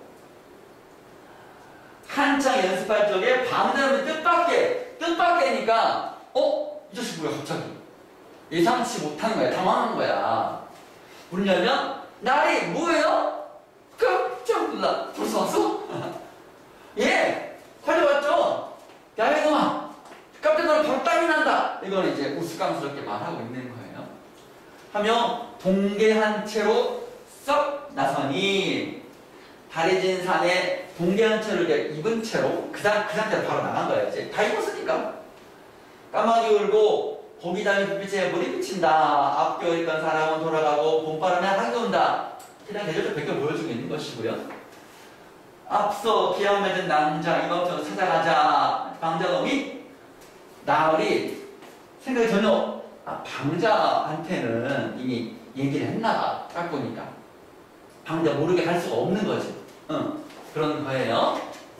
한창 연습할 적에 방대하면 뜻밖의 뜻밖이니까 어? 이 자식 뭐야 갑자기 예상치 못한 거야. 당황한 거야. 문 열면 나리 뭐예요? 깜짝 놀라. 벌써 왔어? 예 가져왔죠. 야 이놈아 깜짝 놀라 바로 땀이 난다. 이거는 이제 우스꽝스럽게 말하고 있는 거예요. 하며 동계한 채로 썩 나서니 다리진 산에 동계한처를 이렇게 입은 채로 그, 상, 그 상태로 바로 나간 거야. 이제 다 입었으니까. 까마귀 울고 고기장이 불빛에 물이 비친다. 앞겨 있던 사람은 돌아가고 봄바람에 한기 온다. 그냥 계절적 배경 보여주고 있는 것이고요. 앞서 기왕 맺은 낭자 이방처럼 찾아가자. 방자놈이 나으리 생각이 전혀 아, 방자한테는 이미 얘기를 했나봐. 딱 보니까 방자 모르게 할 수가 없는 거지. 응, 그런 거예요.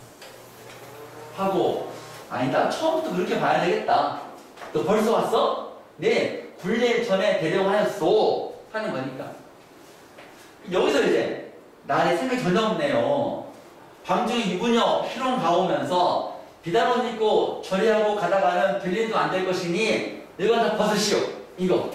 하고 아니다. 처음부터 그렇게 봐야 되겠다. 너 벌써 왔어? 네, 굴릴 전에 대령하였소. 하는 거니까. 여기서 이제 나의 생각이 전혀 없네요. 방중이 유부녀 희롱 가오면서 비단 옷 입고 절이하고 가다가는 들림도 안 될 것이니 이거 다 벗으시오. 이거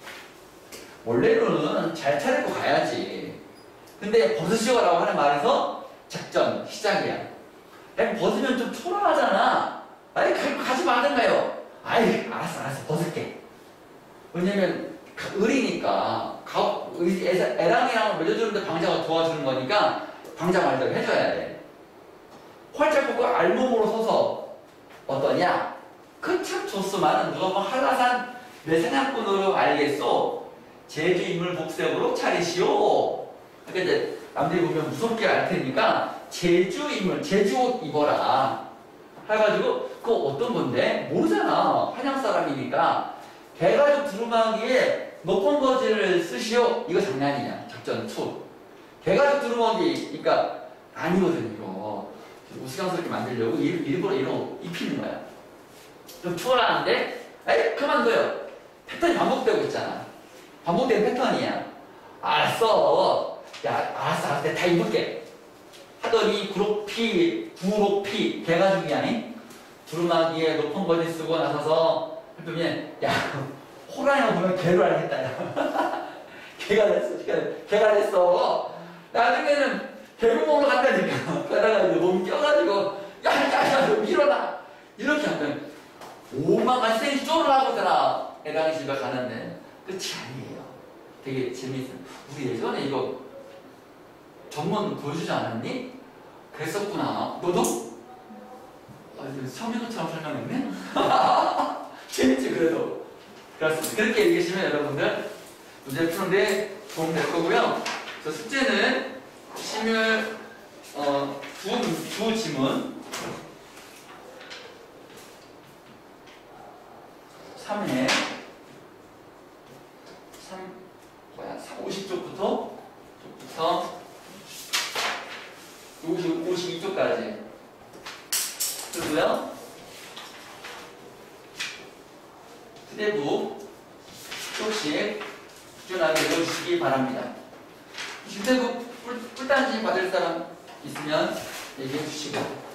원래로는 잘 차려입고 가야지. 근데 벗으시오라고 하는 말에서 작전 시작이야. 아니, 벗으면 좀 초라하잖아. 아니 가지 말든가요. 아이 알았어 알았어 벗을게. 왜냐면 을이니까 가, 애랑이랑 맺어주는데 방자가 도와주는 거니까 방자 말대로 해줘야 돼. 활짝 뻗고 알몸으로 서서 어떠냐? 그 참 좋소만은 누가 뭐 한라산 내 사냥꾼으로 알겠소. 제주 인물 복색으로 차리시오. 그러니까 이제 남들이 보면 무섭게 알 테니까 제주 인물 제주 옷 입어라. 해가지고 그거 어떤 건데? 모르잖아. 한양 사람이니까. 개가죽 두루마기에 높은 거지를 쓰시오. 이거 장난이냐? 작전 투. 개가죽 두루마기, 그러니까 아니거든 이거. 우스꽝스럽게 만들려고 일, 일부러 이런 입히는 거야. 좀 추월하는데, 에이 그만둬요. 패턴이 반복되고 있잖아. 반복되는 패턴이야. 알았어. 야 알았어 알았어. 내가 다 입을게. 하더니 구록피, 구록피, 개가죽이 아닌 두루마기에 높은 거지 쓰고 나서서 했더니 야 호랑이가 보면 개로 알겠다. 야. 개가 됐어. 개가, 개가 됐어. 나중에는 개를 먹으러 간다니까. 그러다가 이제 몸 껴가지고 야야야 밀어놔. 이렇게 하면 오만간 생이 쫄으라고더라. 애랑이 집에 가는데 끝이 아니에요. 되게 재미있어요. 우리 예전에 이거 전문 보여주지 않았니? 그랬었구나. 너도? 아, 처음인 것처럼 설명했네? 재밌지, 그래도. 그렇습니다. 그렇게 얘기하시면 여러분들 문제 푸는데 도움 될 거고요. 저 숙제는 심율, 어, 두, 두 지문. 삼 회. 삼, 뭐야, 오십 쪽부터, 쪽부터, 오십, 오십이 쪽까지. 그리고요, 휴대북 쪽씩 꾸준하게 읽어주시기 바랍니다. 휴대북 꿀, 꿀단지 받을 사람 있으면 얘기해 주시고.